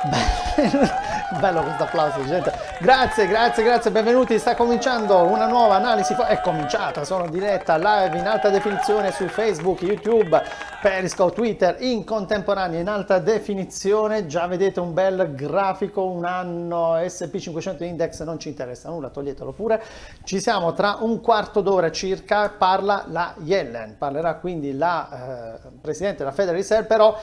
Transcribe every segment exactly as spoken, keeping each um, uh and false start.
Bello questo applauso, gente. Grazie, grazie, grazie, benvenuti. Sta cominciando una nuova analisi. È cominciata, sono in diretta live in alta definizione su Facebook, YouTube, Periscope, Twitter, in contemporanea in alta definizione. Già vedete un bel grafico, un anno S and P cinquecento Index, non ci interessa nulla, toglietelo pure. Ci siamo tra un quarto d'ora circa, parla la Yellen, parlerà quindi la eh, Presidente della Federal Reserve, però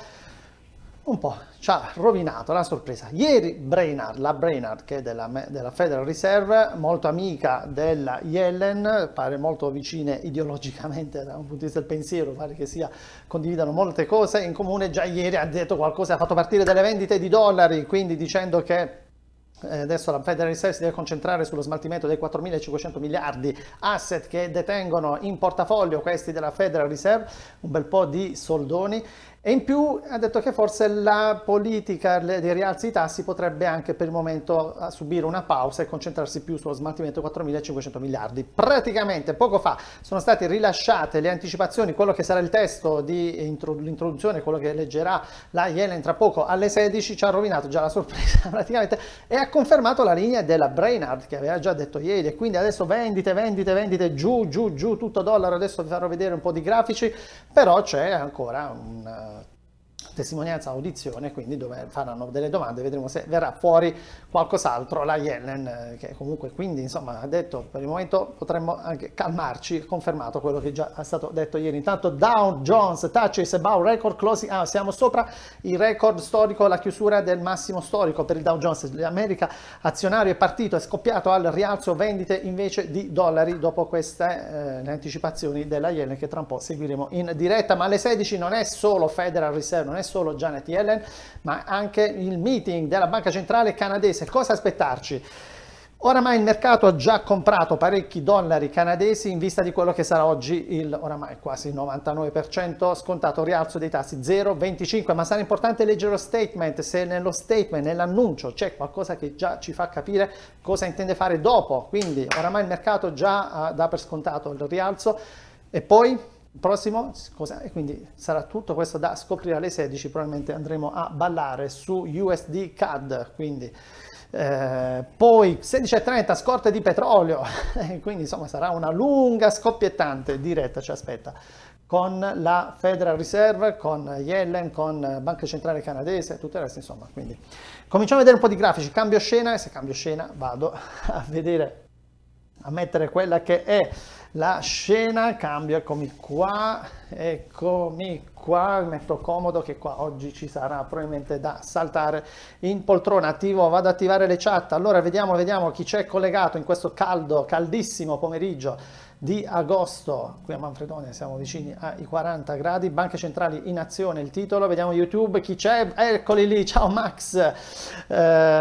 un po' ci ha rovinato la sorpresa. Ieri Brainard, la Brainard che è della, della Federal Reserve, molto amica della Yellen, pare molto vicine ideologicamente da un punto di vista del pensiero, pare che sia, condividano molte cose in comune. Già ieri ha detto qualcosa, ha fatto partire delle vendite di dollari, quindi dicendo che adesso la Federal Reserve si deve concentrare sullo smaltimento dei quattromilacinquecento miliardi asset che detengono in portafoglio questi della Federal Reserve, un bel po' di soldoni. E in più ha detto che forse la politica dei rialzi dei tassi potrebbe anche per il momento subire una pausa e concentrarsi più sullo smaltimento di quattromilacinquecento miliardi. Praticamente poco fa sono state rilasciate le anticipazioni, quello che sarà il testo di introduzione, quello che leggerà la Yellen tra poco alle sedici, ci ha rovinato già la sorpresa praticamente e ha confermato la linea della Brainard che aveva già detto ieri, e quindi adesso vendite, vendite, vendite, giù, giù, giù, tutto dollaro. Adesso vi farò vedere un po' di grafici, però c'è ancora un testimonianza, audizione, quindi dove faranno delle domande, vedremo se verrà fuori qualcos'altro. La Yellen, che comunque quindi insomma ha detto per il momento potremmo anche calmarci, confermato quello che già è stato detto ieri. Intanto Dow Jones touches about record closing, ah, siamo sopra il record storico, la chiusura del massimo storico per il Dow Jones. L'America azionario è partito, è scoppiato al rialzo, vendite invece di dollari dopo queste eh, le anticipazioni della Yellen che tra un po' seguiremo in diretta. Ma alle sedici non è solo Federal Reserve, non è solo Janet Yellen, ma anche il meeting della Banca Centrale canadese. Cosa aspettarci? Oramai il mercato ha già comprato parecchi dollari canadesi in vista di quello che sarà oggi il oramai quasi novantanove per cento scontato rialzo dei tassi zero virgola venticinque, ma sarà importante leggere lo statement, se nello statement, nell'annuncio c'è qualcosa che già ci fa capire cosa intende fare dopo. Quindi oramai il mercato già dà per scontato il rialzo. E poi il prossimo cosa? E quindi sarà tutto questo da scoprire alle sedici. Probabilmente andremo a ballare su U S D C A D, quindi eh, poi sedici e trenta scorte di petrolio quindi insomma sarà una lunga scoppiettante diretta ci aspetta con la Federal Reserve, con Yellen, con Banca Centrale Canadese e tutto il resto. Insomma, quindi cominciamo a vedere un po' di grafici. Cambio scena, e se cambio scena vado a vedere, a mettere quella che è la scena. Cambio, eccomi qua, eccomi qua, metto comodo che qua oggi ci sarà probabilmente da saltare in poltrona. Attivo, vado ad attivare le chat. Allora vediamo, vediamo chi c'è collegato in questo caldo, caldissimo pomeriggio di agosto. Qui a Manfredonia siamo vicini ai quaranta gradi. Banche centrali in azione, il titolo. Vediamo YouTube, chi c'è? Eccoli lì, ciao Max, eh,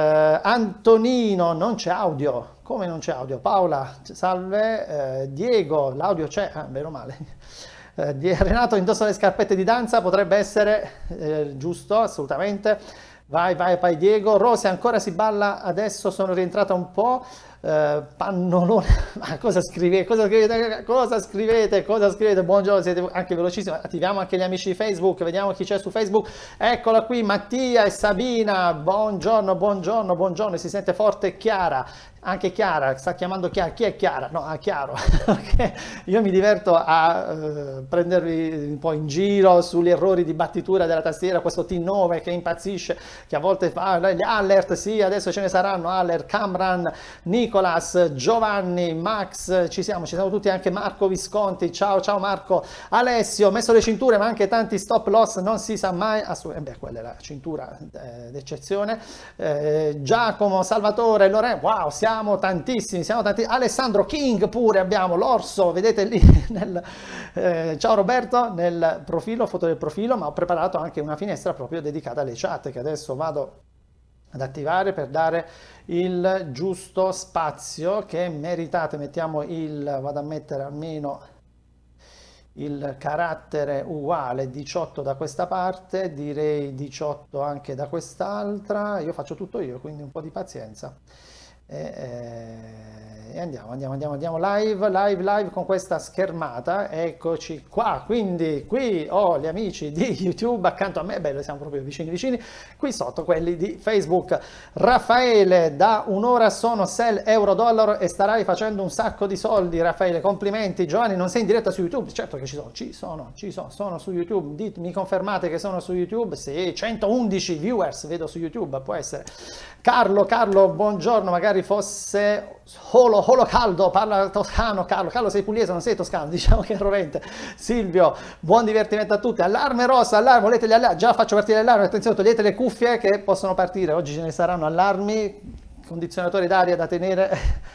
Antonino, non c'è audio. Come non c'è audio? Paola, salve. Eh, Diego, l'audio c'è, ah, meno male. Eh, Renato, indossa le scarpette di danza, potrebbe essere eh, giusto, assolutamente. Vai, vai, vai Diego. Rose, ancora si balla, adesso sono rientrata un po'. Uh, pannolone, ma cosa scrivete? Cosa scrivete? Cosa scrivete? Cosa scrivete? Buongiorno, siete anche velocissimi. Attiviamo anche gli amici di Facebook, vediamo chi c'è su Facebook. Eccola qui, Mattia e Sabina. Buongiorno, buongiorno, buongiorno. Si sente forte e Chiara. Anche Chiara, sta chiamando Chiara. Chi è Chiara? No, a Chiaro. Okay. Io mi diverto a uh, prendervi un po' in giro sugli errori di battitura della tastiera, questo T nove che impazzisce, che a volte fa gli alert, sì, adesso ce ne saranno alert, Camran, Nicolas, Giovanni, Max, ci siamo, ci siamo tutti, anche Marco Visconti, ciao, ciao Marco, Alessio, messo le cinture, ma anche tanti stop loss, non si sa mai, assolutamente, beh, quella è la cintura eh, d'eccezione, eh, Giacomo, Salvatore, Lorenzo, wow, siamo Siamo tantissimi, siamo tanti. Alessandro King pure abbiamo, l'orso, vedete lì nel, eh, ciao Roberto, nel profilo, foto del profilo, ma ho preparato anche una finestra proprio dedicata alle chat che adesso vado ad attivare per dare il giusto spazio che meritate. Mettiamo il, vado a mettere almeno il carattere uguale, diciotto da questa parte, direi diciotto anche da quest'altra, io faccio tutto io, quindi un po' di pazienza. E, e andiamo, andiamo, andiamo, andiamo live, live, live con questa schermata. Eccoci qua, quindi qui ho gli amici di YouTube accanto a me, bello, siamo proprio vicini vicini, qui sotto quelli di Facebook. Raffaele, da un'ora sono sell euro dollaro e starai facendo un sacco di soldi. Raffaele, complimenti. Giovanni, non sei in diretta su YouTube? Certo che ci sono, ci sono, ci sono, sono su YouTube. Dite, mi confermate che sono su YouTube? Sì, centoundici viewers vedo su YouTube, può essere. Carlo, Carlo, buongiorno, magari fosse Holo, Holo Caldo, parla toscano. Carlo, Carlo sei pugliese, non sei toscano, diciamo che è rovente. Silvio, buon divertimento a tutti. Allarme rossa, allarme, volete gli allarmi? Già faccio partire l'allarme, attenzione, togliete le cuffie che possono partire, oggi ce ne saranno allarmi, condizionatori d'aria da tenere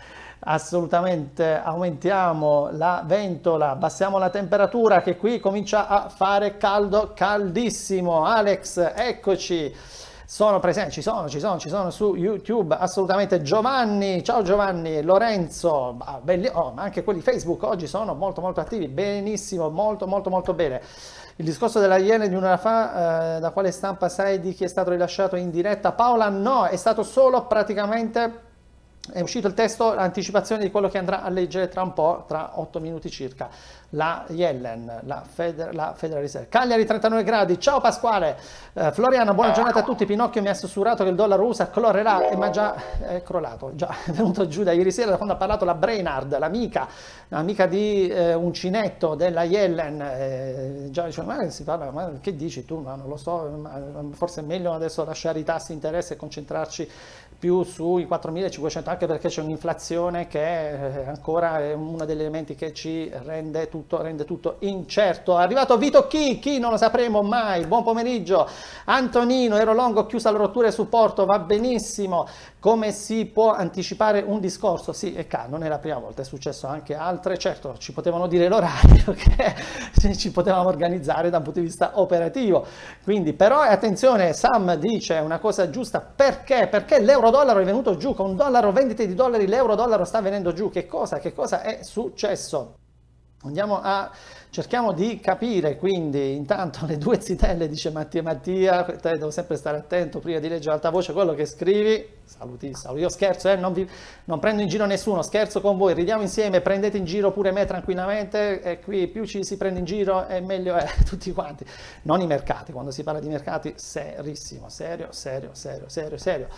assolutamente. Aumentiamo la ventola, abbassiamo la temperatura che qui comincia a fare caldo, caldissimo. Alex, eccoci. Sono presenti, ci sono, ci sono, ci sono su YouTube, assolutamente. Giovanni, ciao Giovanni, Lorenzo, ah, belli, oh, ma anche quelli Facebook oggi sono molto molto attivi, benissimo, molto molto molto bene. Il discorso della Iene di un'ora fa, eh, da quale stampa sai di chi è stato rilasciato in diretta? Paola, no, è stato solo praticamente... È uscito il testo, l'anticipazione di quello che andrà a leggere tra un po', tra otto minuti circa. La Yellen, la, Feder, la Federal Reserve. Cagliari trentanove gradi, ciao Pasquale. Uh, Floriano, buona giornata a tutti. Pinocchio mi ha sussurrato che il dollaro U S A crollerà, e ma già è crollato, già è venuto giù da ieri sera, da quando ha parlato la Brainard, l'amica, l'amica di eh, uncinetto della Yellen. Eh, già diceva, ma si parla, ma che dici tu? Ma non lo so, ma forse è meglio adesso lasciare i tassi di interesse e concentrarci più sui quattromilacinquecento, anche perché c'è un'inflazione che è ancora è uno degli elementi che ci rende tutto, rende tutto incerto. È arrivato Vito Chi, chi non lo sapremo mai. Buon pomeriggio. Antonino, ero longo, chiusa la rottura e supporto, va benissimo. Come si può anticipare un discorso? Sì, e ca, non è la prima volta, è successo anche altre. Certo, ci potevano dire l'orario che ci potevamo organizzare da un punto di vista operativo. Quindi, però, attenzione, Sam dice una cosa giusta. Perché? Perché l'euro dollaro è venuto giù, con dollaro, vendite di dollari, l'euro dollaro sta venendo giù. Che cosa? Che cosa è successo? Andiamo a, cerchiamo di capire, quindi intanto le due zitelle, dice Mattia Mattia, te devo sempre stare attento prima di leggere ad alta voce quello che scrivi. Saluti, saluti. Io scherzo, eh, non, vi, non prendo in giro nessuno, scherzo con voi, ridiamo insieme, prendete in giro pure me tranquillamente, e qui più ci si prende in giro e meglio è, tutti quanti. Non i mercati, quando si parla di mercati, serissimo, serio, serio, serio, serio, serio.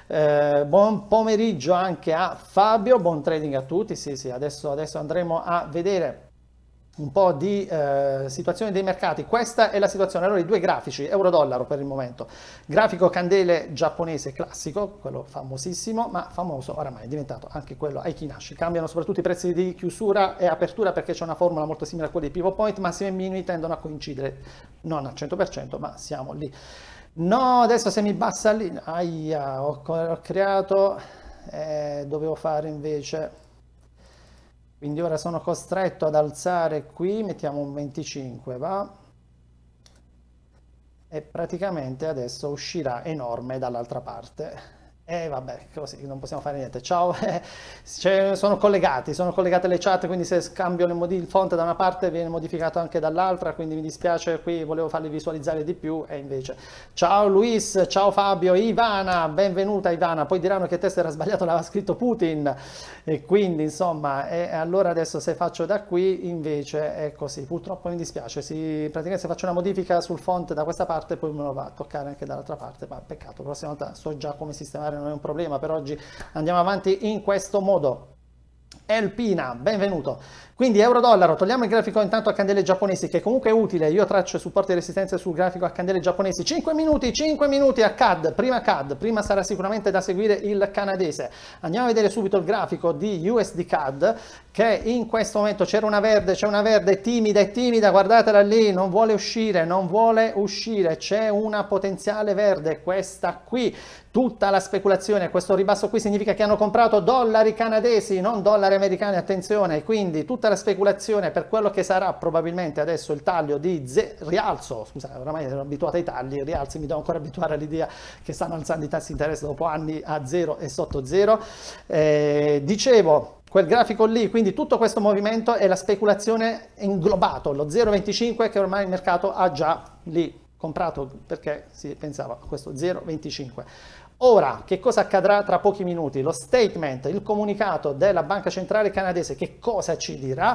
Eh, buon pomeriggio anche a Fabio, buon trading a tutti. Sì, sì, adesso, adesso andremo a vedere un po' di eh, situazione dei mercati. Questa è la situazione. Allora, i due grafici, euro-dollaro per il momento. Grafico candele giapponese classico, quello famosissimo, ma famoso oramai è diventato anche quello ai Kinashi. Cambiano soprattutto i prezzi di chiusura e apertura perché c'è una formula molto simile a quella di pivot point, massimi e minimi tendono a coincidere, non al cento per cento, ma siamo lì. No, adesso se mi bassa lì, aia, ho, ho creato, eh, dovevo fare invece... Quindi ora sono costretto ad alzare qui, mettiamo un venticinque, va? E praticamente adesso uscirà enorme dall'altra parte. E vabbè, così non possiamo fare niente. Ciao, cioè, sono collegati, sono collegate le chat, quindi se scambio le il font da una parte viene modificato anche dall'altra, quindi mi dispiace, qui volevo farli visualizzare di più e invece. Ciao Luis, ciao Fabio, Ivana, benvenuta Ivana, poi diranno che testo era sbagliato, l'aveva scritto Putin, e quindi insomma, e allora adesso se faccio da qui invece è così, purtroppo mi dispiace, si, praticamente se faccio una modifica sul font da questa parte poi me lo va a toccare anche dall'altra parte, ma peccato, la prossima volta so già come sistemare, non è un problema. Per oggi andiamo avanti in questo modo. Elpina, benvenuto. Quindi euro-dollaro, togliamo il grafico intanto a candele giapponesi, che comunque è utile. Io traccio supporti e resistenze sul grafico a candele giapponesi. cinque minuti, cinque minuti a C A D, prima C A D, prima sarà sicuramente da seguire il canadese. Andiamo a vedere subito il grafico di U S D C A D, che in questo momento c'era una verde, c'è una verde timida e timida, guardatela lì, non vuole uscire, non vuole uscire, c'è una potenziale verde, questa qui. Tutta la speculazione, questo ribasso qui significa che hanno comprato dollari canadesi, non dollari americani, attenzione, quindi tutta la speculazione per quello che sarà probabilmente adesso il taglio di rialzo, scusate, oramai ero abituato ai tagli, rialzi, mi devo ancora abituare all'idea che stanno alzando i tassi di interesse dopo anni a zero e sotto zero. Eh, dicevo, quel grafico lì, quindi tutto questo movimento è la speculazione inglobato, lo zero virgola venticinque che ormai il mercato ha già lì comprato perché si pensava a questo zero virgola venticinque. Ora, che cosa accadrà tra pochi minuti? Lo statement, il comunicato della Banca Centrale Canadese, che cosa ci dirà?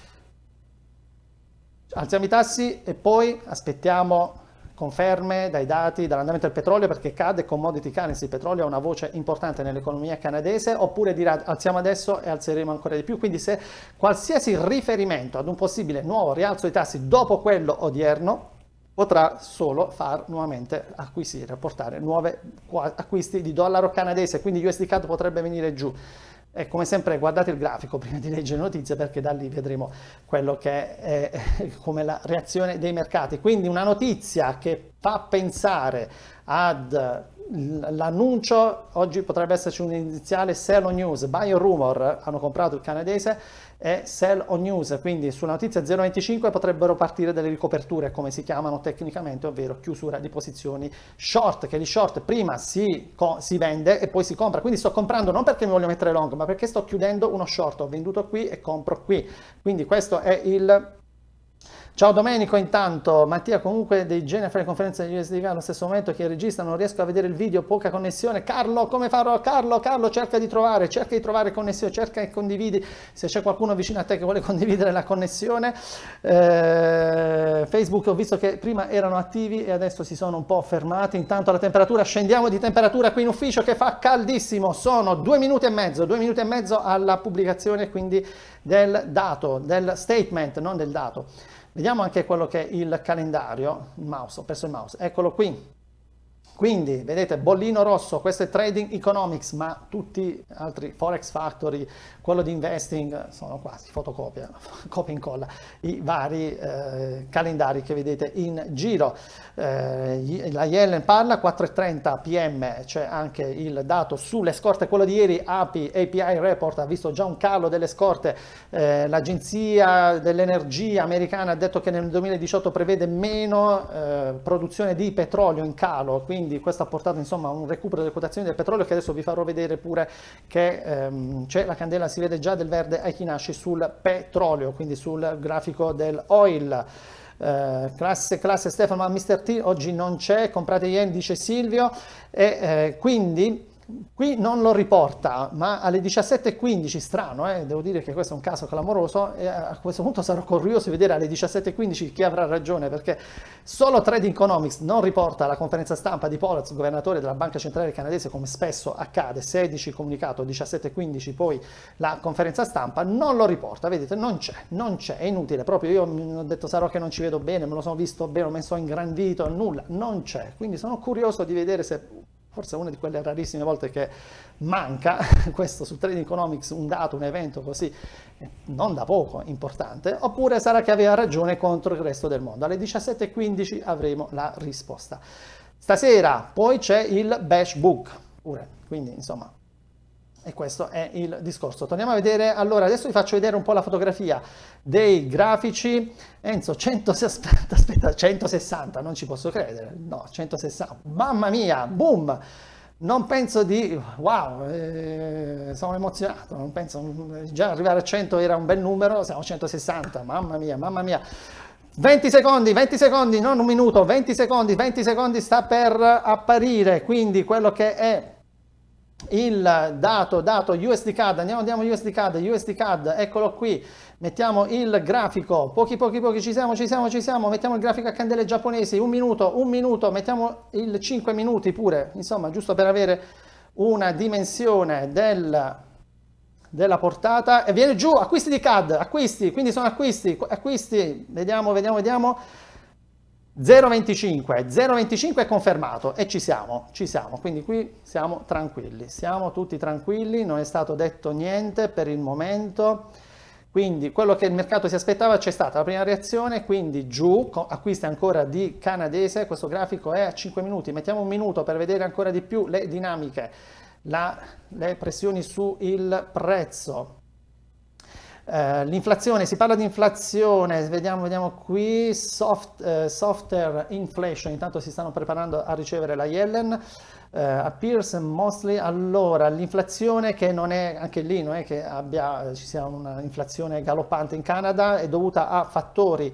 Alziamo i tassi e poi aspettiamo conferme dai dati dall'andamento del petrolio, perché C A D e commodity currency, il petrolio ha una voce importante nell'economia canadese, oppure dirà alziamo adesso e alzeremo ancora di più. Quindi se qualsiasi riferimento ad un possibile nuovo rialzo dei tassi dopo quello odierno potrà solo far nuovamente acquisire, portare nuovi acquisti di dollaro canadese, quindi U S D C A D potrebbe venire giù. E come sempre guardate il grafico prima di leggere notizie, perché da lì vedremo quello che è, è come la reazione dei mercati. Quindi una notizia che fa pensare ad l'annuncio, oggi potrebbe esserci un iniziale sell on news, buy on rumor, hanno comprato il canadese, e sell on news, quindi sulla notizia zero virgola venticinque potrebbero partire delle ricoperture, come si chiamano tecnicamente, ovvero chiusura di posizioni short, che di short prima si, si vende e poi si compra. Quindi sto comprando non perché mi voglio mettere long, ma perché sto chiudendo uno short, ho venduto qui e compro qui. Quindi questo è il... Ciao Domenico, intanto Mattia, comunque dei generi a fare conferenze degli U S D C allo stesso momento che registra, non riesco a vedere il video, poca connessione. Carlo, come farò? Carlo, Carlo, cerca di trovare, cerca di trovare connessione, cerca e condividi, se c'è qualcuno vicino a te che vuole condividere la connessione. Eh, Facebook ho visto che prima erano attivi e adesso si sono un po' fermati, intanto la temperatura, scendiamo di temperatura qui in ufficio che fa caldissimo, sono due minuti e mezzo, due minuti e mezzo alla pubblicazione quindi del dato, del statement, non del dato. Vediamo anche quello che è il calendario, il mouse, ho perso il mouse, eccolo qui. Quindi, vedete, bollino rosso, questo è Trading Economics, ma tutti altri, Forex Factory, quello di Investing, sono quasi fotocopia, copia e incolla, i vari eh, calendari che vedete in giro. Eh, la Yellen parla, quattro e trenta p m, c'è anche il dato sulle scorte, quello di ieri, A P I, A P I Report, ha visto già un calo delle scorte, eh, l'Agenzia dell'Energia americana ha detto che nel duemiladiciotto prevede meno eh, produzione di petrolio in calo, quindi Quindi questo ha portato insomma a un recupero delle quotazioni del petrolio, che adesso vi farò vedere pure che ehm, c'è la candela, si vede già del verde ai chinasci sul petrolio, quindi sul grafico del oil. Eh, classe, classe Stefano, ma mister T oggi non c'è, comprate yen, dice Silvio, e eh, quindi qui non lo riporta, ma alle diciassette e quindici, strano, eh? Devo dire che questo è un caso clamoroso, e a questo punto sarò curioso di vedere alle diciassette e quindici chi avrà ragione, perché solo Trading Economics non riporta la conferenza stampa di Powell, governatore della Banca Centrale Canadese, come spesso accade, sedici comunicato, diciassette e quindici poi la conferenza stampa, non lo riporta, vedete, non c'è, non c'è, è inutile, proprio io mi ho detto sarò che non ci vedo bene, me lo sono visto bene, me lo sono ingrandito, nulla, non c'è, quindi sono curioso di vedere se... Forse è una di quelle rarissime volte che manca questo su Trading Economics, un dato, un evento così, non da poco importante, oppure sarà che aveva ragione contro il resto del mondo. Alle diciassette e quindici avremo la risposta. Stasera poi c'è il Bash Book, pure, quindi insomma, e questo è il discorso. Torniamo a vedere, allora adesso vi faccio vedere un po' la fotografia dei grafici. Enzo, cento, aspetta, aspetta, centosessanta, non ci posso credere, no, centosessanta, mamma mia, boom! Non penso di, wow, eh, sono emozionato, non penso, già arrivare a cento era un bel numero, siamo a centosessanta, mamma mia, mamma mia. venti secondi, venti secondi, non un minuto, venti secondi, venti secondi sta per apparire, quindi quello che è il dato, dato U S D C A D, andiamo, andiamo U S D C A D, U S D C A D, eccolo qui, mettiamo il grafico, pochi pochi pochi, ci siamo, ci siamo, ci siamo, mettiamo il grafico a candele giapponesi, un minuto, un minuto, mettiamo il cinque minuti pure, insomma, giusto per avere una dimensione del, della portata, e viene giù, acquisti di C A D, acquisti, quindi sono acquisti, acquisti, vediamo, vediamo, vediamo, zero virgola venticinque, zero virgola venticinque è confermato e ci siamo, ci siamo, quindi qui siamo tranquilli, siamo tutti tranquilli, non è stato detto niente per il momento, quindi quello che il mercato si aspettava c'è stata la prima reazione, quindi giù, acquisti ancora di canadese, questo grafico è a cinque minuti, mettiamo un minuto per vedere ancora di più le dinamiche, la, le pressioni sul prezzo. Uh, l'inflazione, si parla di inflazione, vediamo, vediamo qui, soft, uh, softer inflation, intanto si stanno preparando a ricevere la Yellen, uh, appears mostly, allora l'inflazione che non è, anche lì non è che abbia, ci sia un'inflazione galoppante in Canada, è dovuta a fattori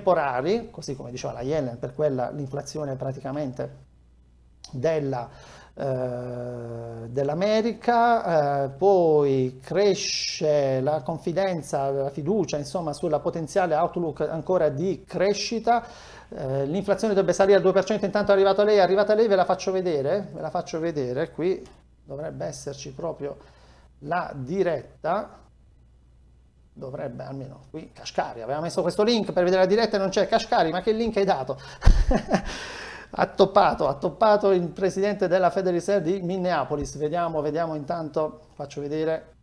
temporari, così come diceva la Yellen, per quella l'inflazione praticamente della eh, dell'America, eh, poi cresce la confidenza, la fiducia, insomma, sulla potenziale outlook ancora di crescita. Eh, l'inflazione dovrebbe salire al due per cento, intanto è arrivata lei, è arrivata lei, ve la faccio vedere, ve la faccio vedere, qui dovrebbe esserci proprio la diretta, dovrebbe almeno qui, Kashkari, aveva messo questo link per vedere la diretta e non c'è. Kashkari, ma che link hai dato? Ha toppato, ha toppato il presidente della Federal Reserve di Minneapolis, vediamo, vediamo intanto, faccio vedere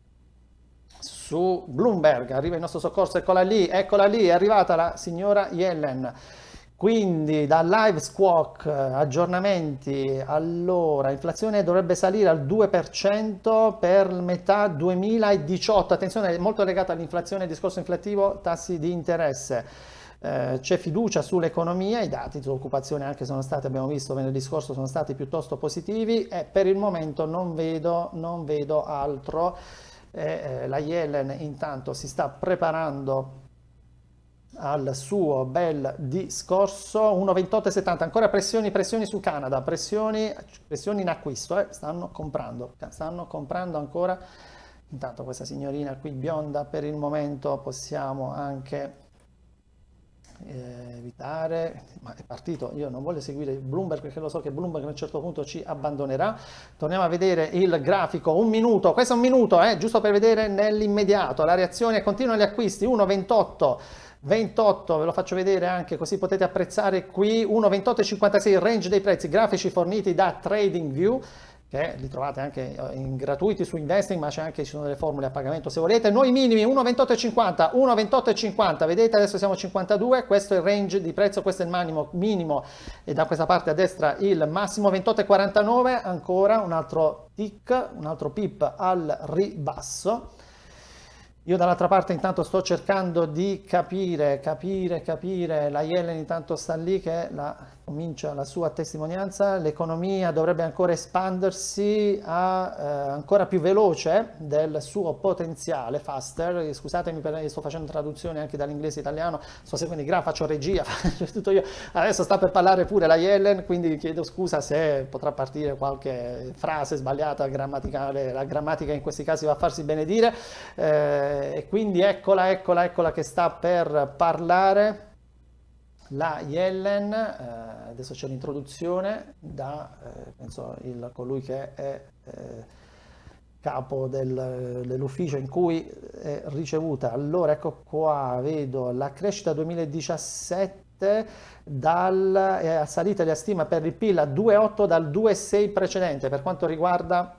su Bloomberg, arriva il nostro soccorso, eccola lì, eccola lì, è arrivata la signora Yellen. Quindi da Live Squawk, aggiornamenti, allora inflazione dovrebbe salire al due per cento per metà duemiladiciotto, attenzione, è molto legata all'inflazione, discorso inflattivo, tassi di interesse, eh, c'è fiducia sull'economia, i dati sull'occupazione anche sono stati, abbiamo visto venerdì scorso, sono stati piuttosto positivi e per il momento non vedo, non vedo altro, eh, la Yellen intanto si sta preparando al suo bel discorso. Uno virgola ventotto settanta, ancora pressioni, pressioni su Canada, pressioni, pressioni in acquisto, eh, stanno comprando, stanno comprando ancora. Intanto questa signorina qui bionda per il momento possiamo anche eh, evitare, ma è partito, io non voglio seguire Bloomberg perché lo so che Bloomberg a un certo punto ci abbandonerà. Torniamo a vedere il grafico, un minuto, questo è un minuto, eh, giusto per vedere nell'immediato, la reazione, continuano gli acquisti, uno virgola ventotto ventotto, ve lo faccio vedere anche così potete apprezzare qui, uno virgola ventotto cinquantasei, il range dei prezzi, grafici forniti da TradingView, che li trovate anche in gratuiti su Investing, ma c'è anche, ci sono delle formule a pagamento se volete. Noi minimi uno virgola ventotto cinquanta, uno virgola ventotto cinquanta, vedete adesso siamo a cinquantadue, questo è il range di prezzo, questo è il minimo, minimo e da questa parte a destra il massimo, ventotto quarantanove, ancora un altro tick, un altro pip al ribasso. Io dall'altra parte intanto sto cercando di capire, capire, capire, la Yellen intanto sta lì che la, comincia la sua testimonianza, l'economia dovrebbe ancora espandersi a, eh, ancora più veloce del suo potenziale, faster, scusatemi per sto facendo traduzione anche dall'inglese italiano, sto seguendo i grafi, faccio regia, faccio tutto io, adesso sta per parlare pure la Yellen, quindi chiedo scusa se potrà partire qualche frase sbagliata grammaticale, la grammatica in questi casi va a farsi benedire. Eh, E quindi eccola, eccola, eccola che sta per parlare la Yellen. Eh, adesso c'è l'introduzione da eh, penso il, colui che è eh, capo del, dell'ufficio in cui è ricevuta. Allora ecco qua, vedo la crescita duemiladiciassette dal, è salita la stima per il P I L a due virgola otto dal due virgola sei precedente per quanto riguarda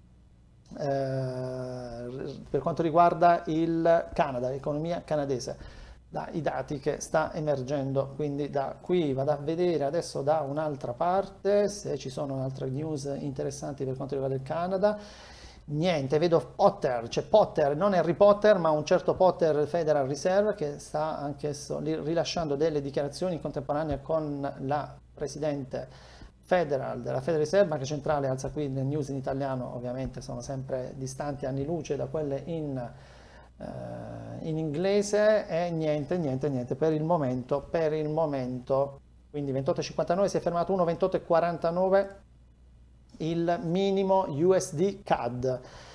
Eh, per quanto riguarda il Canada, l'economia canadese, dai dati che sta emergendo. Quindi da qui vado a vedere adesso da un'altra parte se ci sono altre news interessanti per quanto riguarda il Canada. Niente, vedo Potter, c'è Potter, non Harry Potter ma un certo Potter Federal Reserve che sta anch'esso rilasciando delle dichiarazioni in contemporanea con la presidente Federal, della Federal Reserve, Banca Centrale, alza qui le news in italiano, ovviamente sono sempre distanti anni luce da quelle in, eh, in inglese e niente, niente, niente, per il momento, per il momento, quindi ventotto cinquantanove si è fermato uno ventotto quarantanove il minimo U S D C A D.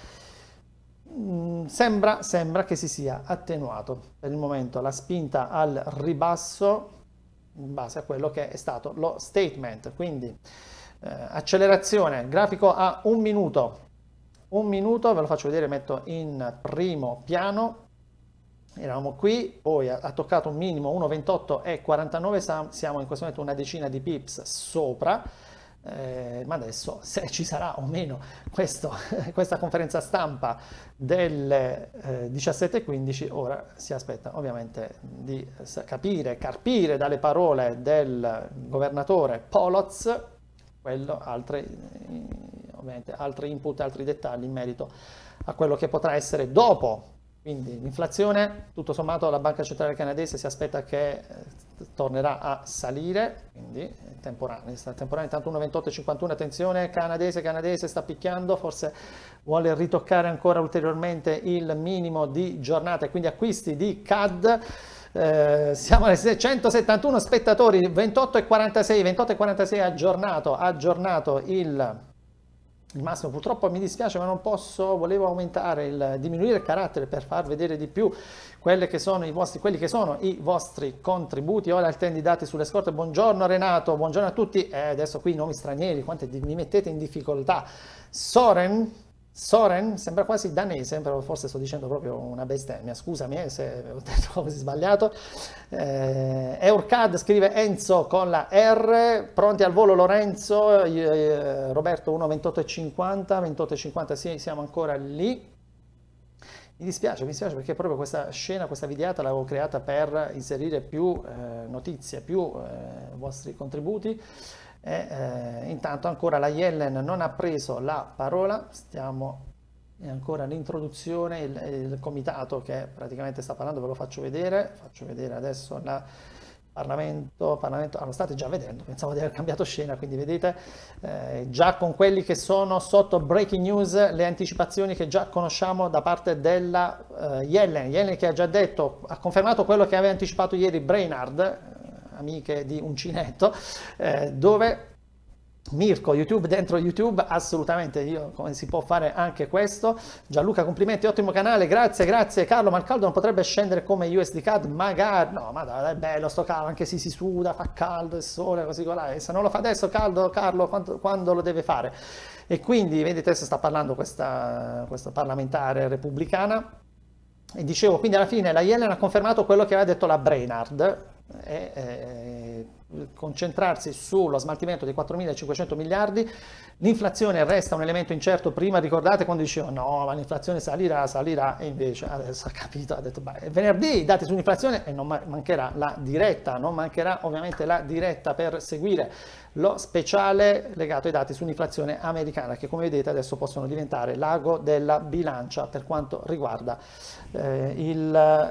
Mm, sembra, sembra che si sia attenuato per il momento la spinta al ribasso in base a quello che è stato lo statement, quindi eh, accelerazione, grafico a un minuto, un minuto, ve lo faccio vedere, metto in primo piano, eravamo qui, poi ha, ha toccato un minimo uno ventotto quarantanove, siamo in questo momento una decina di pips sopra, eh, ma adesso se ci sarà o meno questo, questa conferenza stampa delle eh, diciassette e quindici, ora si aspetta ovviamente di capire, carpire dalle parole del governatore Poloz, quello, altre, ovviamente, altri input, altri dettagli in merito a quello che potrà essere dopo. Quindi l'inflazione, tutto sommato la Banca Centrale Canadese si aspetta che eh, tornerà a salire, quindi temporanea, sta temporanea, intanto uno ventotto cinquantuno, attenzione, canadese, canadese sta picchiando, forse vuole ritoccare ancora ulteriormente il minimo di giornata e quindi acquisti di C A D. Eh, siamo ai centosettantuno spettatori, ventotto e quarantasei, ventotto e quarantasei aggiornato, aggiornato il il massimo. Purtroppo mi dispiace, ma non posso, volevo aumentare il, diminuire il carattere per far vedere di più quelle che sono i vostri, quelli che sono i vostri contributi. Ora il tendi dati sulle scorte. Buongiorno Renato, buongiorno a tutti. E adesso qui i nomi stranieri, quanti mi mettete in difficoltà. Soren, Soren, sembra quasi danese, però forse sto dicendo proprio una bestemmia, scusami eh, se ho detto così sbagliato. Eh, Eurcad scrive Enzo con la R, pronti al volo Lorenzo, eh, Roberto uno ventotto e cinquanta, ventotto e cinquanta, sì, siamo ancora lì. Mi dispiace, mi dispiace perché proprio questa scena, questa videata l'avevo creata per inserire più eh, notizie, più eh, vostri contributi. E, eh, intanto ancora la Yellen non ha preso la parola, stiamo, è ancora l'introduzione, il, il comitato che praticamente sta parlando, ve lo faccio vedere, faccio vedere adesso la Parlamento, Parlamento, ah, lo state già vedendo, pensavo di aver cambiato scena, quindi vedete eh, già con quelli che sono sotto breaking news, le anticipazioni che già conosciamo da parte della eh, Yellen, Yellen che ha già detto, ha confermato quello che aveva anticipato ieri Brainard, amiche di Uncinetto, eh, dove Mirko, YouTube dentro YouTube, assolutamente, io come si può fare anche questo. Gianluca, complimenti, ottimo canale, grazie, grazie. Carlo, ma il caldo non potrebbe scendere come U S D C A D? Magari, no, ma dai, è bello sto caldo, anche se si suda, fa caldo, il sole, così colà, e se non lo fa adesso caldo, Carlo, quando, quando lo deve fare? E quindi, vedete, adesso sta parlando questa, questa parlamentare repubblicana, e dicevo, quindi alla fine la Yellen ha confermato quello che aveva detto la Brainard, e eh, concentrarsi sullo smaltimento dei quattromilacinquecento miliardi. L'inflazione resta un elemento incerto. Prima ricordate quando dicevo no, ma l'inflazione salirà, salirà, e invece adesso ha capito, ha detto beh, venerdì i dati sull'inflazione, e non mancherà la diretta, non mancherà ovviamente la diretta per seguire lo speciale legato ai dati sull'inflazione americana, che come vedete adesso possono diventare l'ago della bilancia per quanto riguarda eh, il,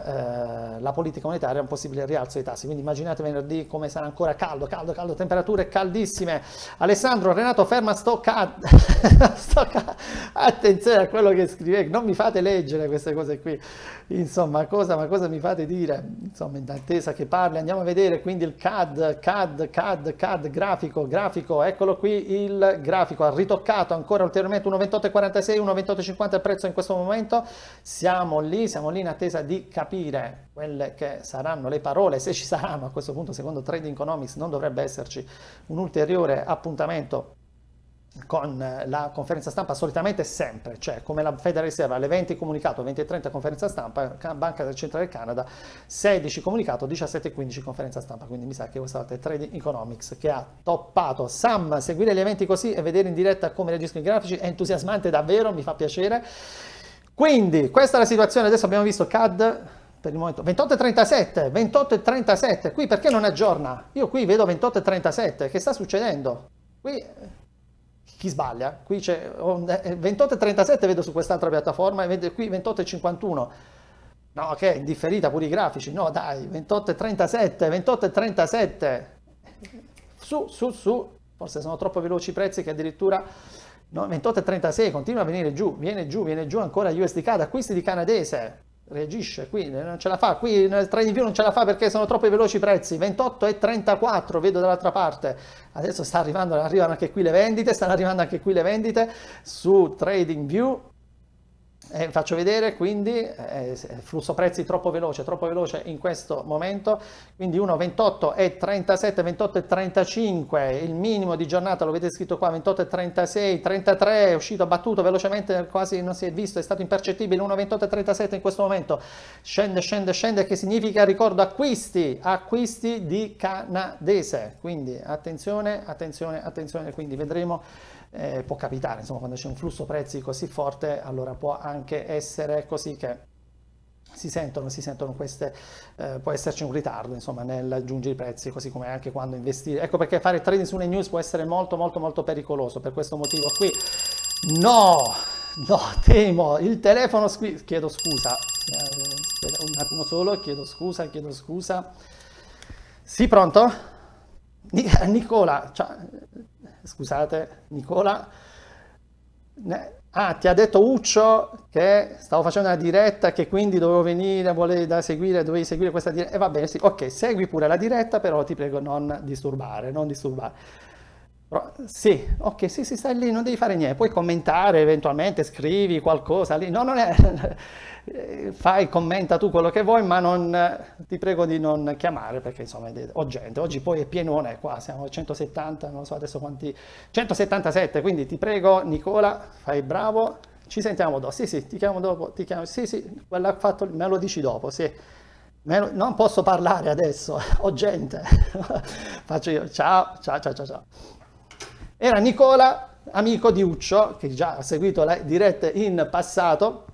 eh, la politica monetaria, un possibile rialzo dei tassi. Quindi immaginate venerdì come sarà ancora caldo, caldo, caldo, temperature caldissime. Alessandro, Renato, ferma sto cad... sto ca... attenzione a quello che scrive, non mi fate leggere queste cose qui, insomma, cosa, ma cosa mi fate dire? Insomma, in attesa che parli, andiamo a vedere quindi il C A D, C A D, C A D, C A D, grafico, grafico, eccolo qui il grafico, ha ritoccato ancora ulteriormente uno ventotto e quarantasei, uno ventotto e cinquanta il prezzo in questo momento. Siamo lì, siamo lì in attesa di capire quelle che saranno le parole, se ci saranno. A questo punto, secondo Trading Economics, non dovrebbe esserci un ulteriore appuntamento con la conferenza stampa, solitamente sempre, cioè come la Federal Reserve alle venti comunicato, venti e trenta conferenza stampa, Banca Centrale del Canada sedici comunicato, diciassette e quindici conferenza stampa, quindi mi sa che questa volta è Trading Economics che ha toppato. Sam, seguire gli eventi così e vedere in diretta come reagiscono i grafici è entusiasmante davvero, mi fa piacere. Quindi questa è la situazione, adesso abbiamo visto C A D per il momento ventotto e trentasette, ventotto e trentasette, qui perché non aggiorna? Io qui vedo ventotto e trentasette, che sta succedendo? Qui chi sbaglia? Qui c'è ventotto e trentasette, vedo su quest'altra piattaforma, e vedo qui ventotto e cinquantuno. No, che è indifferita pure i grafici. No, dai, ventotto e trentasette, ventotto e trentasette. Su, su, su. Forse sono troppo veloci i prezzi che addirittura no, ventotto e trentasei continua a venire giù, viene giù, viene giù ancora U S D C A D, acquisti di canadese. Reagisce, qui non ce la fa, qui nel TradingView non ce la fa perché sono troppo veloci i prezzi. Ventotto e trentaquattro, vedo dall'altra parte, adesso sta arrivando, arrivano anche qui le vendite, stanno arrivando anche qui le vendite su TradingView. Eh, faccio vedere quindi eh, flusso prezzi troppo veloce, troppo veloce in questo momento, quindi uno ventotto e trentasette, ventotto e trentacinque, il minimo di giornata lo vedete scritto qua, ventotto e trentasei, trentatré, è uscito, battuto velocemente, quasi non si è visto, è stato impercettibile, uno ventotto e trentasette in questo momento, scende, scende, scende, che significa, ricordo, acquisti, acquisti di canadese, quindi attenzione, attenzione, attenzione, quindi vedremo. Eh, può capitare, insomma, quando c'è un flusso prezzi così forte, allora può anche essere così che si sentono, si sentono queste, eh, può esserci un ritardo, insomma, nel aggiungere i prezzi, così come anche quando investire. Ecco perché fare trading sulle news può essere molto, molto, molto pericoloso, per questo motivo qui. No, no, temo, il telefono, chiedo scusa, un attimo solo, chiedo scusa, chiedo scusa. Sì, pronto? Nicola, cioè, scusate, Nicola, ah, ti ha detto Uccio che stavo facendo una diretta, che quindi dovevo venire, volevi da seguire, dovevi seguire questa diretta, e eh, va bene, sì, ok, segui pure la diretta, però ti prego non disturbare, non disturbare. Però- Sì, ok, sì, sì, stai lì, non devi fare niente, puoi commentare eventualmente, scrivi qualcosa lì, no, non è, eh, fai, commenta tu quello che vuoi, ma non, eh, ti prego di non chiamare perché insomma è- ho gente, oggi poi è pienone qua, siamo a centosettanta, non so adesso quanti, centosettantasette, quindi ti prego Nicola, fai bravo, ci sentiamo dopo, sì, sì, ti chiamo dopo, ti chiamo, sì, sì, quello ha fatto, me lo dici dopo, sì. Me lo- Non posso parlare adesso, ho gente. Faccio io, ciao, ciao, ciao, ciao, ciao. Era Nicola, amico di Uccio, che già ha seguito le dirette in passato.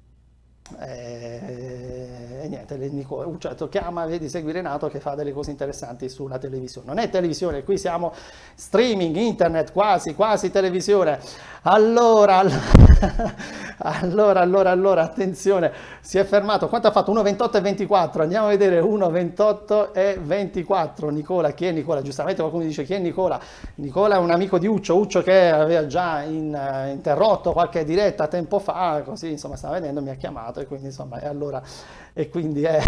E, e niente, le- Nicola, Uccio ha detto, chiama, vedi, segui Renato che fa delle cose interessanti sulla televisione. Non è televisione, qui siamo streaming, internet, quasi, quasi televisione. Allora, all- allora, allora, allora, attenzione, si è fermato. Quanto ha fatto? uno ventotto e ventiquattro. Andiamo a vedere uno ventotto e ventiquattro. Nicola, chi è Nicola? Giustamente qualcuno dice chi è Nicola? Nicola è un amico di Uccio, Uccio che aveva già in- eh, interrotto qualche diretta tempo fa, così insomma stava vedendo, mi ha chiamato e quindi insomma, e allora, e quindi è...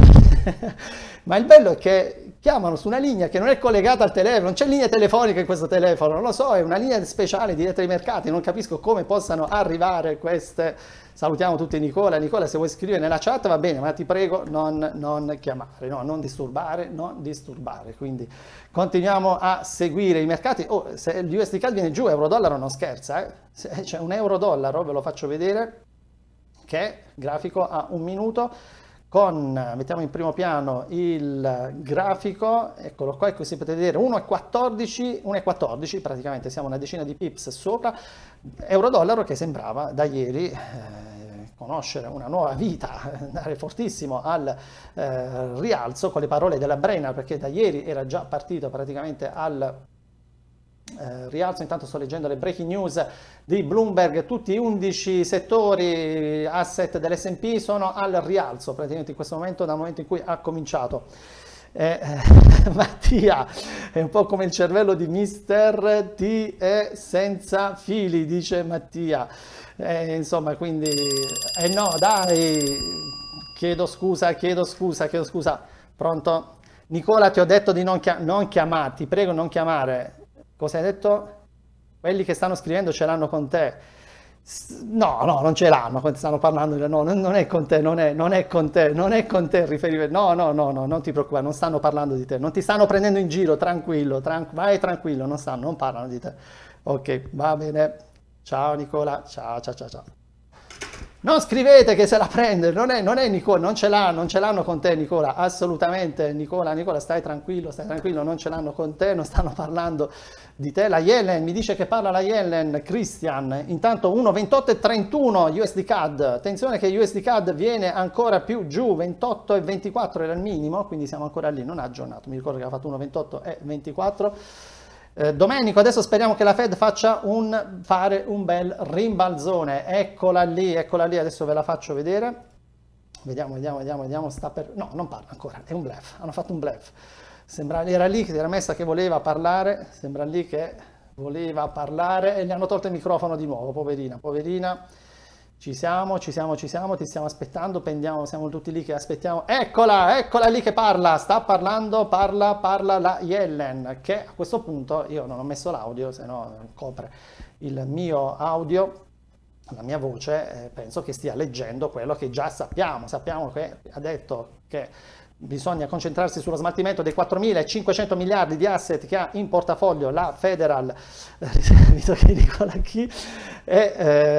Ma il bello è che chiamano su una linea che non è collegata al telefono, non c'è linea telefonica in questo telefono, non lo so, è una linea speciale diretta ai mercati, non capisco come possano arrivare queste... Salutiamo tutti Nicola, Nicola se vuoi scrivere nella chat va bene, ma ti prego non, non chiamare, no, non disturbare, non disturbare, quindi continuiamo a seguire i mercati. Oh, se l'U S D C A D viene giù, euro-dollaro non scherza, eh? Se c'è un euro-dollaro, ve lo faccio vedere, che grafico a un minuto, con, mettiamo in primo piano il grafico, eccolo qua, e così potete vedere uno virgola quattordici, uno virgola quattordici, praticamente siamo una decina di pips sopra, euro-dollaro che sembrava da ieri eh, conoscere una nuova vita, andare fortissimo al eh, rialzo con le parole della Brenner, perché da ieri era già partito praticamente al eh, rialzo. Intanto sto leggendo le breaking news di Bloomberg, tutti gli undici settori asset dell'S and P sono al rialzo praticamente in questo momento, dal momento in cui ha cominciato. Eh, eh, Mattia è un po' come il cervello di mister T è senza fili, dice Mattia. Eh, insomma, quindi, eh no, dai, chiedo scusa, chiedo scusa, chiedo scusa. Pronto? Nicola, ti ho detto di non, chia- non chiamare, ti prego non chiamare. Cosa hai detto? Quelli che stanno scrivendo ce l'hanno con te. S- No, no, non ce l'hanno, quando stanno parlando, no, non non è con te, non è, non è con te, non è con te il riferimento. No, no, no, no, non ti preoccupare, non stanno parlando di te, non ti stanno prendendo in giro, tranquillo, tran- vai tranquillo, non stanno, non parlano di te. Ok, va bene. Ciao Nicola, ciao, ciao, ciao, ciao. Non scrivete che se la prende, non è, non è Nicola, non ce l'hanno, non ce l'hanno con te Nicola, assolutamente Nicola, Nicola stai tranquillo, stai tranquillo, non ce l'hanno con te, non stanno parlando di te. La Yellen, mi dice che parla la Yellen, Christian, intanto uno virgola ventotto e trentuno U S D C A D, attenzione che U S D C A D viene ancora più giù, ventotto e ventiquattro era il minimo, quindi siamo ancora lì, non ha aggiornato, mi ricordo che aveva fatto uno virgola ventotto e ventiquattro. Eh, Domenico, adesso speriamo che la Fed faccia un, fare un bel rimbalzone. Eccola lì, eccola lì, adesso ve la faccio vedere. Vediamo, vediamo, vediamo, vediamo. Sta per... No, non parla ancora, è un bluff. Hanno fatto un bluff. Sembra, era lì che era messa che voleva parlare. Sembra lì che voleva parlare e gli hanno tolto il microfono di nuovo. Poverina, poverina. Ci siamo, ci siamo, ci siamo, ti stiamo aspettando, pendiamo, siamo tutti lì che aspettiamo. Eccola, eccola lì che parla, sta parlando, parla, parla la Yellen, che a questo punto io non ho messo l'audio, se no copre il mio audio, la mia voce, eh, penso che stia leggendo quello che già sappiamo. Sappiamo che ha detto che bisogna concentrarsi sullo smaltimento dei quattromilacinquecento miliardi di asset che ha in portafoglio la Federal, visto che dico la chi, e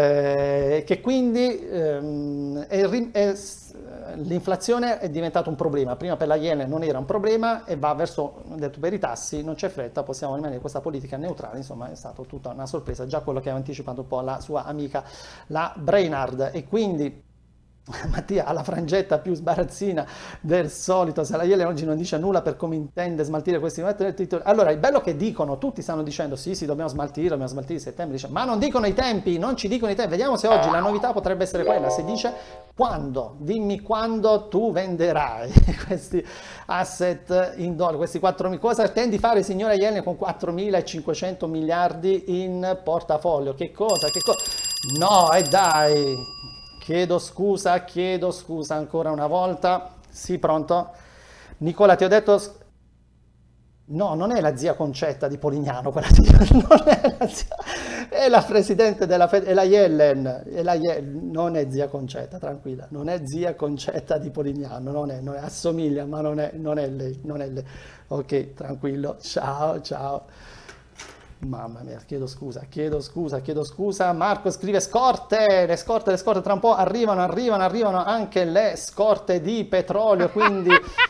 eh, che quindi ehm, è, è, l'inflazione è diventata un problema. Prima per la Yen non era un problema e va verso, ho detto, per i tassi non c'è fretta, possiamo rimanere in questa politica neutrale. Insomma, è stata tutta una sorpresa, già quello che aveva anticipato un po' la sua amica la Brainard. E quindi Mattia ha la frangetta più sbarazzina del solito, se la Yellen oggi non dice nulla per come intende smaltire questi titoli. Allora, il bello che dicono, tutti stanno dicendo sì, sì, dobbiamo smaltire, dobbiamo smaltire a settembre, dice, ma non dicono i tempi, non ci dicono i tempi. Vediamo se oggi la novità potrebbe essere quella, se dice quando, dimmi quando tu venderai questi asset in dollari, questi quattromila, cosa intendi fare signora Yellen con quattromilacinquecento miliardi in portafoglio? Che cosa, che cosa? No, e dai! Chiedo scusa, chiedo scusa ancora una volta. Sì, pronto? Nicola, ti ho detto... No, non è la zia Concetta di Polignano, quella di- non è la zia, è la presidente della Fed, è la Yellen, è la Ye- non è zia Concetta, tranquilla, non è zia Concetta di Polignano, non è, non è- assomiglia, ma non è, non è lei, non è lei. Ok, tranquillo, ciao, ciao. Mamma mia, chiedo scusa, chiedo scusa, chiedo scusa. Marco scrive scorte, le scorte, le scorte tra un po' arrivano, arrivano, arrivano anche le scorte di petrolio, quindi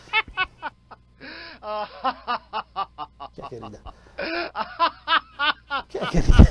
chi è che ride? Chi è che ride?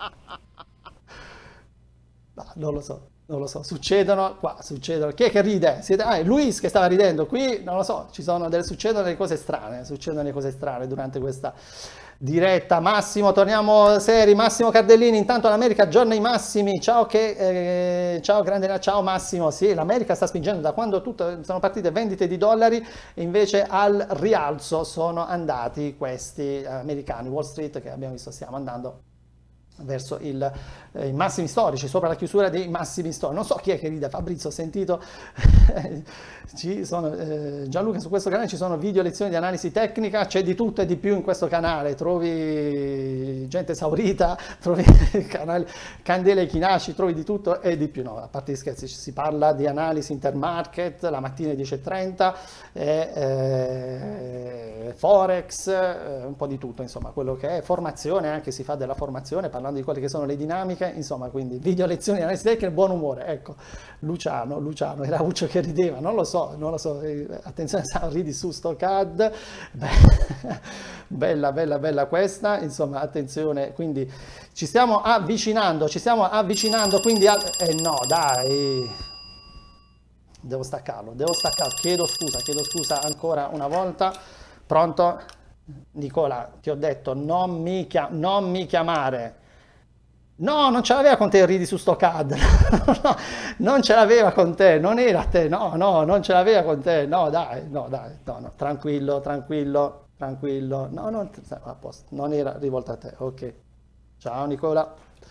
No, non lo so, non lo so, succedono qua, succedono. Chi è che ride? Siete... Ah, è Luis che stava ridendo, qui non lo so, ci sono delle... succedono delle cose strane, succedono delle cose strane durante questa diretta. Massimo, torniamo seri, Massimo Cardellini, intanto l'America aggiorna i massimi, ciao che... eh, ciao grande, ciao Massimo, sì, l'America sta spingendo da quando tutto, sono partite vendite di dollari e invece al rialzo sono andati questi americani, Wall Street che abbiamo visto stiamo andando verso il, eh, i massimi storici, sopra la chiusura dei massimi storici. Non so chi è che ride, Fabrizio, ho sentito, ci sono, eh, Gianluca, su questo canale ci sono video lezioni di analisi tecnica, c'è di tutto e di più in questo canale, trovi gente esaurita, trovi canali, candele chinaci, trovi di tutto e di più. No, a parte gli scherzi, si parla di analisi intermarket la mattina alle dieci e trenta, e, eh, Forex, eh, un po' di tutto, insomma, quello che è formazione, anche si fa della formazione, parlando di quelle che sono le dinamiche, insomma, quindi video lezioni di analisi tecnica e buon umore, ecco, Luciano, Luciano, era Uccio che rideva, non lo so, non lo so, eh, attenzione, ridi su sto C A D, bella, bella, bella questa, insomma, attenzione, quindi ci stiamo avvicinando, ci stiamo avvicinando, quindi, al... eh no, dai, devo staccarlo, devo staccarlo, chiedo scusa, chiedo scusa ancora una volta, pronto? Nicola, ti ho detto, non mi, chia- non mi chiamare. No, non ce l'aveva con te, ridi su sto C A D. No, non ce l'aveva con te, non era te, no, no, non ce l'aveva con te. No, dai, no, dai, no, no, tranquillo, tranquillo, tranquillo. No, non, a posto, non era rivolta a te, ok. Ciao Nicola.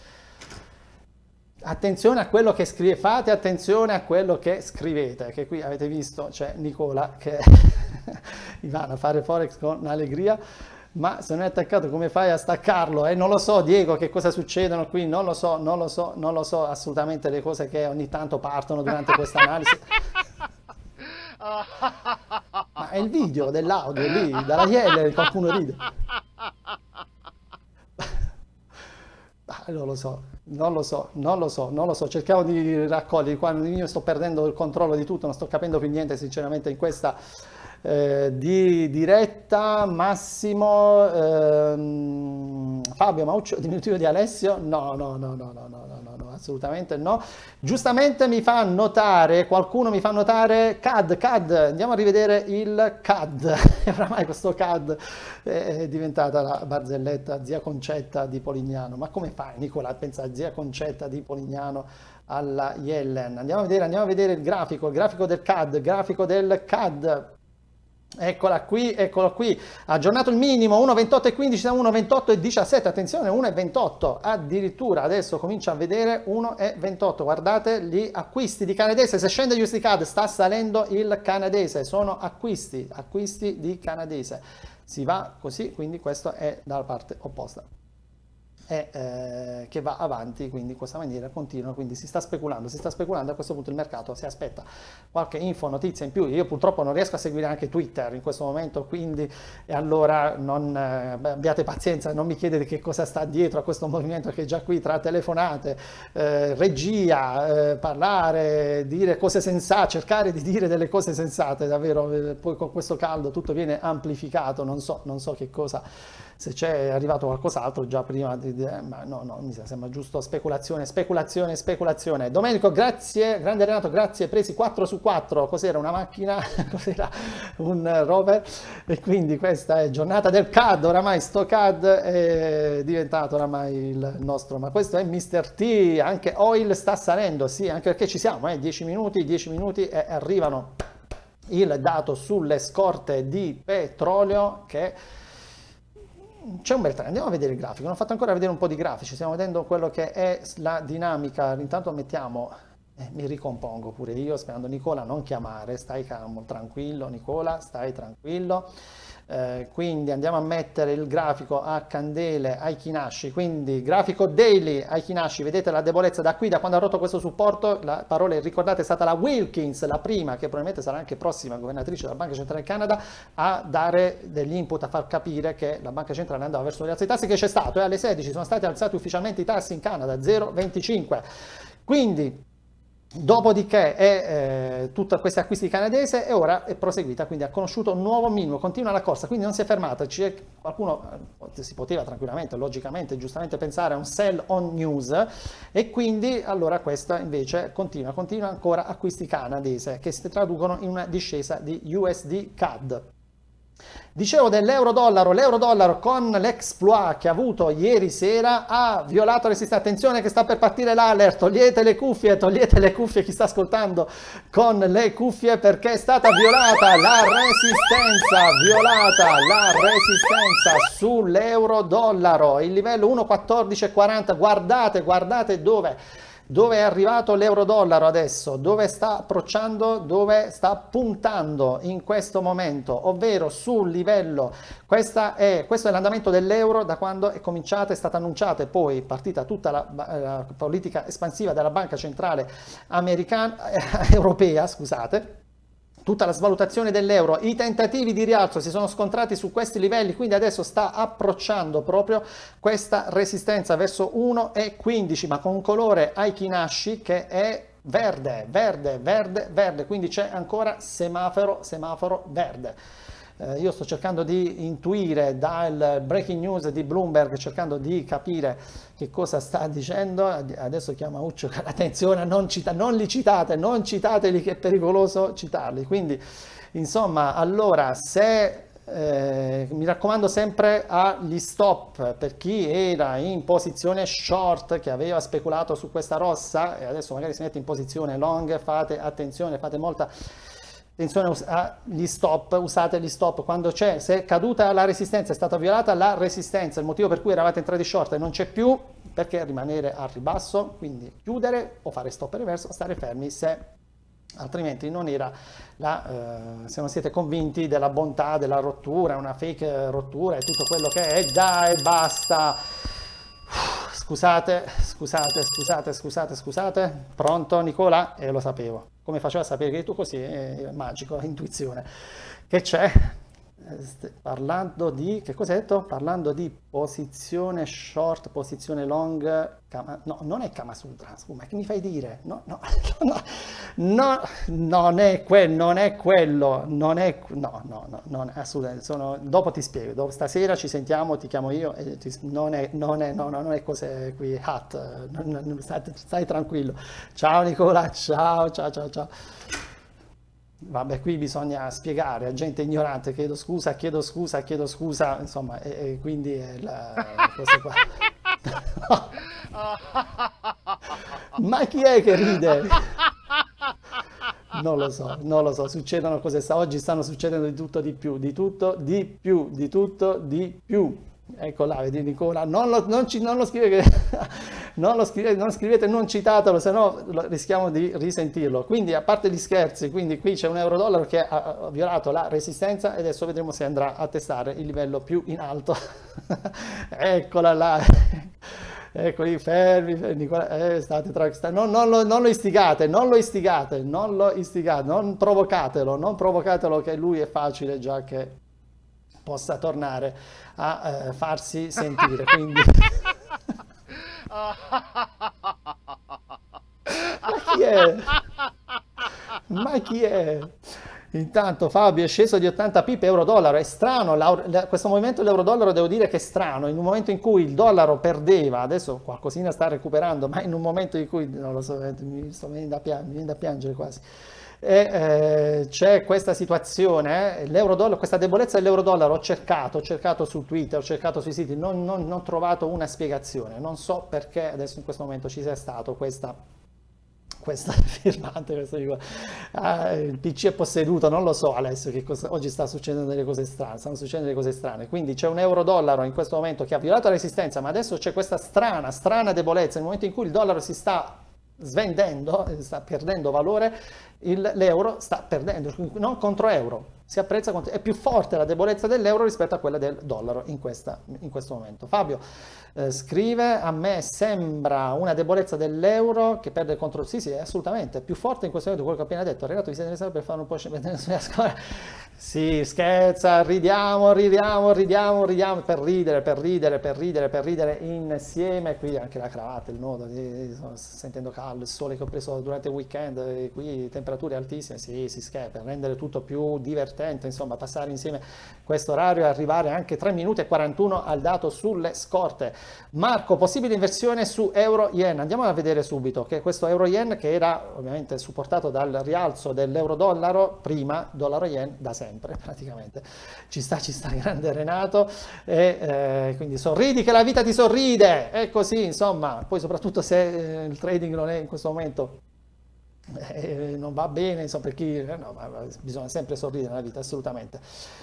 Attenzione a quello che scrivete, fate attenzione a quello che scrivete, che qui avete visto, c'è Nicola che mi va a fare Forex con allegria, ma se non è attaccato come fai a staccarlo? Eh, non lo so Diego che cosa succedono qui, non lo so, non lo so, non lo so assolutamente le cose che ogni tanto partono durante questa analisi. Ma è il video dell'audio lì, dalla Yellen, qualcuno ride. Ah, non lo so, non lo so, non lo so, non lo so, cerchiamo di raccogliere, quando io sto perdendo il controllo di tutto, non sto capendo più niente sinceramente in questa eh, di diretta. Massimo, ehm, Fabio Mauccio, diminutivo di Alessio? No, no, no, no, no, no, no, no, no, assolutamente no. Giustamente mi fa notare, qualcuno mi fa notare C A D, C A D, andiamo a rivedere il C A D, oramai questo C A D è diventata la barzelletta zia Concetta di Polignano, ma come fai Nicola a pensare zia Concetta di Polignano alla Yellen? Andiamo a vedere, andiamo a vedere il grafico, il grafico del C A D, il grafico del C A D. Eccola qui, eccola qui, aggiornato il minimo uno virgola ventotto e quindici da uno virgola ventotto e diciassette, attenzione uno virgola ventotto, addirittura adesso comincia a vedere uno virgola ventotto, guardate gli acquisti di canadese, se scende U S D C A D sta salendo il canadese, sono acquisti, acquisti di canadese, si va così, quindi questo è dalla parte opposta. E, eh, che va avanti, quindi in questa maniera continua, quindi si sta speculando, si sta speculando, a questo punto il mercato si aspetta qualche info, notizia in più. Io purtroppo non riesco a seguire anche Twitter in questo momento, quindi e allora non, eh, beh, abbiate pazienza, non mi chiedete che cosa sta dietro a questo movimento che è già qui tra telefonate, eh, regia, eh, parlare, dire cose sensate, cercare di dire delle cose sensate, davvero, eh, poi con questo caldo tutto viene amplificato, non so, non so che cosa, se c'è arrivato qualcos'altro già prima di, di, ma no, no, mi sembra giusto speculazione, speculazione, speculazione. Domenico, grazie, grande Renato, grazie, presi quattro su quattro, cos'era una macchina, cos'era un rover, e quindi questa è giornata del C A D, oramai sto C A D è diventato oramai il nostro, ma questo è mister T, anche Oil sta salendo, sì, anche perché ci siamo, eh, dieci minuti, dieci minuti e arrivano il dato sulle scorte di petrolio che c'è un bel trend. Andiamo a vedere il grafico, non ho fatto ancora vedere un po' di grafici, stiamo vedendo quello che è la dinamica, intanto mettiamo, eh, mi ricompongo pure io, sperando Nicola non chiamare, stai calmo, tranquillo Nicola, stai tranquillo, Eh, quindi andiamo a mettere il grafico a candele Aiki Nashi, quindi grafico daily Aiki Nashi, vedete la debolezza da qui, da quando ha rotto questo supporto, la parola ricordate è stata la Wilkins, la prima, che probabilmente sarà anche prossima governatrice della Banca Centrale del Canada, a dare degli input, a far capire che la Banca Centrale andava verso rialzo dei tassi, che c'è stato, e alle sedici sono stati alzati ufficialmente i tassi in Canada, zero virgola venticinque. Quindi dopodiché è eh, tutti questi acquisti canadese e ora è proseguita, quindi ha conosciuto un nuovo minimo, continua la corsa, quindi non si è fermata. C'è qualcuno eh, si poteva tranquillamente, logicamente, giustamente pensare a un sell on news, e quindi allora questa invece continua, continua ancora acquisti canadese che si traducono in una discesa di U S D C A D. Dicevo dell'euro-dollaro, l'euro-dollaro con l'exploit che ha avuto ieri sera ha violato resistenza. Attenzione che sta per partire l'alert, togliete le cuffie, togliete le cuffie, chi sta ascoltando con le cuffie, perché è stata violata la resistenza, violata la resistenza sull'euro-dollaro, il livello uno virgola quattordici quaranta, guardate, guardate dove... Dove è arrivato l'euro-dollaro adesso? Dove sta approcciando? Dove sta puntando in questo momento? Ovvero sul livello, questa è, questo è l'andamento dell'euro da quando è cominciata, è stata annunciata e poi partita tutta la, la politica espansiva della Banca Centrale Americana, eh, Europea, scusate. Tutta la svalutazione dell'euro, i tentativi di rialzo si sono scontrati su questi livelli, quindi adesso sta approcciando proprio questa resistenza verso uno virgola quindici, ma con un colore Aiki Nashi che è verde, verde, verde, verde, quindi c'è ancora semaforo, semaforo verde. Eh, io sto cercando di intuire dal breaking news di Bloomberg, cercando di capire che cosa sta dicendo. Adesso chiama Uccio, attenzione, non, cita, non li citate, non citateli che è pericoloso citarli. Quindi insomma, allora se eh, mi raccomando sempre agli stop per chi era in posizione short, che aveva speculato su questa rossa e adesso magari si mette in posizione long, fate attenzione, fate molta attenzione agli stop, usate gli stop quando c'è, se è caduta la resistenza, è stata violata la resistenza, il motivo per cui eravate entrati short e non c'è più, perché rimanere al ribasso, quindi chiudere o fare stop reverso, stare fermi se altrimenti non era la, eh, se non siete convinti della bontà della rottura, una fake rottura e tutto quello che è, dai basta. Scusate, scusate, scusate, scusate, scusate, pronto Nicola? E eh, lo sapevo. Come faceva a sapere che tu così? È magico, intuizione. Che c'è? Parlando di, che cos'è detto? Parlando di posizione short, posizione long, kama, no, non è Kama Sutra, ma che mi fai dire? No, no, no, no, non è quello, non è quello, non è, no, no, no, non è assolutamente, sono, dopo ti spiego, dopo, stasera ci sentiamo, ti chiamo io, e ti, non è, non è, no, no, non è cose qui, hat, non, non, stai, stai tranquillo. Ciao Nicola, ciao, ciao, ciao, ciao. Vabbè, qui bisogna spiegare a gente ignorante, chiedo scusa, chiedo scusa, chiedo scusa, insomma, e, e quindi è la, questo qua. Ma chi è che ride? Non lo so, non lo so, succedono cose, oggi stanno succedendo di tutto di più, di tutto di più, di tutto di più. Ecco là, vedi Nicola, non lo, non ci, non lo scrivete, non lo scrivete, non scrivete, non citatelo, se no rischiamo di risentirlo. Quindi a parte gli scherzi, quindi qui c'è un euro-dollaro che ha violato la resistenza e adesso vedremo se andrà a testare il livello più in alto. Eccola là, eccoli, fermi, fermi Nicola, eh, state tranquilli, non, non, lo, non lo istigate, non lo istigate, non lo istigate, non provocatelo, non provocatelo che lui è facile già che possa tornare a eh, farsi sentire, quindi ma chi è? Ma chi è? Intanto Fabio è sceso di ottanta pippe euro-dollaro, è strano, questo movimento dell'euro-dollaro devo dire che è strano, in un momento in cui il dollaro perdeva, adesso qualcosina sta recuperando, ma in un momento in cui, non lo so, mi sto venendo da, piang- mi viene da piangere quasi. E eh, c'è questa situazione, eh, l'euro-dollaro, questa debolezza dell'euro-dollaro, ho cercato, ho cercato su Twitter, ho cercato sui siti, non, non, non ho trovato una spiegazione, non so perché adesso in questo momento ci sia stato questa, questa firmante, questo dico, ah, il P C è posseduto, non lo so Alessio, che cosa, oggi sta succedendo delle cose strane, stanno succedendo delle cose strane, quindi c'è un euro-dollaro in questo momento che ha violato la resistenza, ma adesso c'è questa strana, strana debolezza, nel momento in cui il dollaro si sta svendendo, sta perdendo valore, l'euro sta perdendo, non contro euro, si apprezza quanto è più forte la debolezza dell'euro rispetto a quella del dollaro in, questa, in questo momento. Fabio eh, scrive: a me sembra una debolezza dell'euro che perde il controllo. Sì, sì, assolutamente, è più forte in questo momento quello che ho appena detto. Regato, vi siete riservati per fare un po' scendere sulla scuola. Sì, scherza, ridiamo, ridiamo, ridiamo, ridiamo, per ridere, per ridere, per ridere, per ridere insieme. Qui anche la cravatta, il nodo, sto sentendo caldo, il sole che ho preso durante il weekend, e qui temperature altissime. Sì, si scherza, per rendere tutto più divertente, insomma, passare insieme questo orario e arrivare anche tre minuti e quarantuno al dato sulle scorte. Marco, possibile inversione su euro-yen? Andiamo a vedere subito che questo euro-yen, che era ovviamente supportato dal rialzo dell'euro-dollaro, prima dollaro-yen da sempre praticamente. Ci sta, ci sta, grande Renato, e eh, quindi sorridi che la vita ti sorride, è così, insomma. Poi soprattutto se eh, il trading non è in questo momento Eh, non va bene, insomma, per chi eh, no, ma, ma bisogna sempre sorridere nella vita, assolutamente.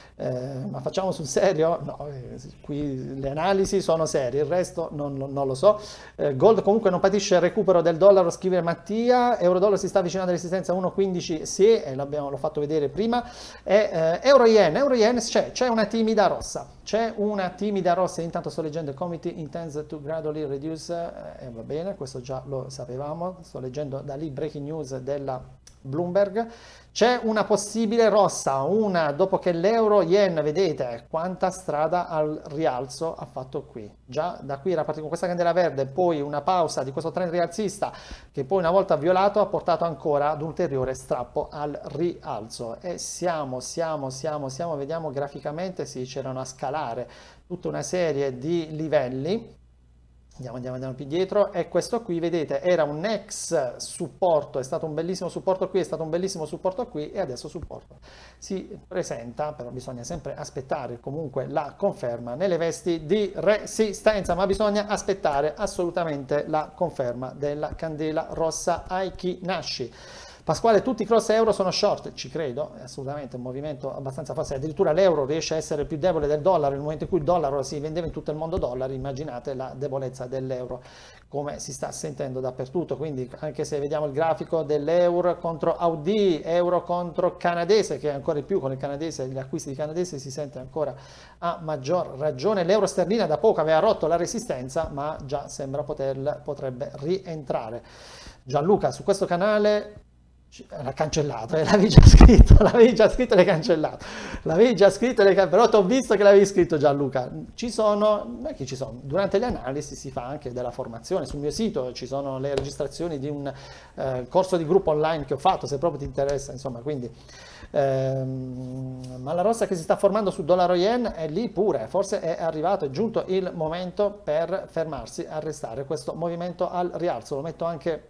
Eh, ma facciamo sul serio? No, eh, qui le analisi sono serie, il resto non, non, non lo so. Eh, Gold comunque non patisce il recupero del dollaro, scrive Mattia. Euro-dollaro si sta avvicinando alla resistenza uno virgola quindici, sì, e l'abbiamo l'ho fatto vedere prima. E, eh, Euro-yen, Euro-yen c'è, c'è una timida rossa, c'è una timida rossa. Intanto sto leggendo: il committee intends to gradually reduce, e eh, va bene, questo già lo sapevamo. Sto leggendo da lì breaking news della Bloomberg. C'è una possibile rossa, una dopo che l'euro-yen, vedete quanta strada al rialzo ha fatto qui. Già da qui era partito con questa candela verde, poi una pausa di questo trend rialzista che poi una volta violato ha portato ancora ad un ulteriore strappo al rialzo. E siamo, siamo, siamo, siamo, vediamo graficamente, sì, c'erano a scalare tutta una serie di livelli. Andiamo, andiamo, andiamo più dietro, e questo qui, vedete, era un ex supporto, è stato un bellissimo supporto qui, è stato un bellissimo supporto qui, e adesso supporto si presenta, però bisogna sempre aspettare comunque la conferma nelle vesti di resistenza, ma bisogna aspettare assolutamente la conferma della candela rossa Aiki Nashi. Pasquale, tutti i cross euro sono short? Ci credo, è assolutamente un movimento abbastanza forte. Addirittura l'euro riesce a essere più debole del dollaro nel momento in cui il dollaro si vendeva in tutto il mondo dollari. Immaginate la debolezza dell'euro come si sta sentendo dappertutto. Quindi anche se vediamo il grafico dell'euro contro A U D, euro contro canadese, che è ancora di più con il canadese, gli acquisti di canadese si sente ancora a maggior ragione. L'euro sterlina da poco aveva rotto la resistenza, ma già sembra poter, potrebbe rientrare. Gianluca, su questo canale l'ha cancellato, eh, l'avevi già scritto, l'avevi già scritto e l'hai cancellato, l'avevi già scritto e l'hai cancellato, però ti ho visto che l'avevi scritto, Gianluca. Ci sono, non è che ci sono, durante le analisi si fa anche della formazione, sul mio sito ci sono le registrazioni di un eh, corso di gruppo online che ho fatto, se proprio ti interessa, insomma, quindi ehm, ma la rossa che si sta formando su dollaro yen è lì pure, forse è arrivato, è giunto il momento per fermarsi, arrestare questo movimento al rialzo. Lo metto anche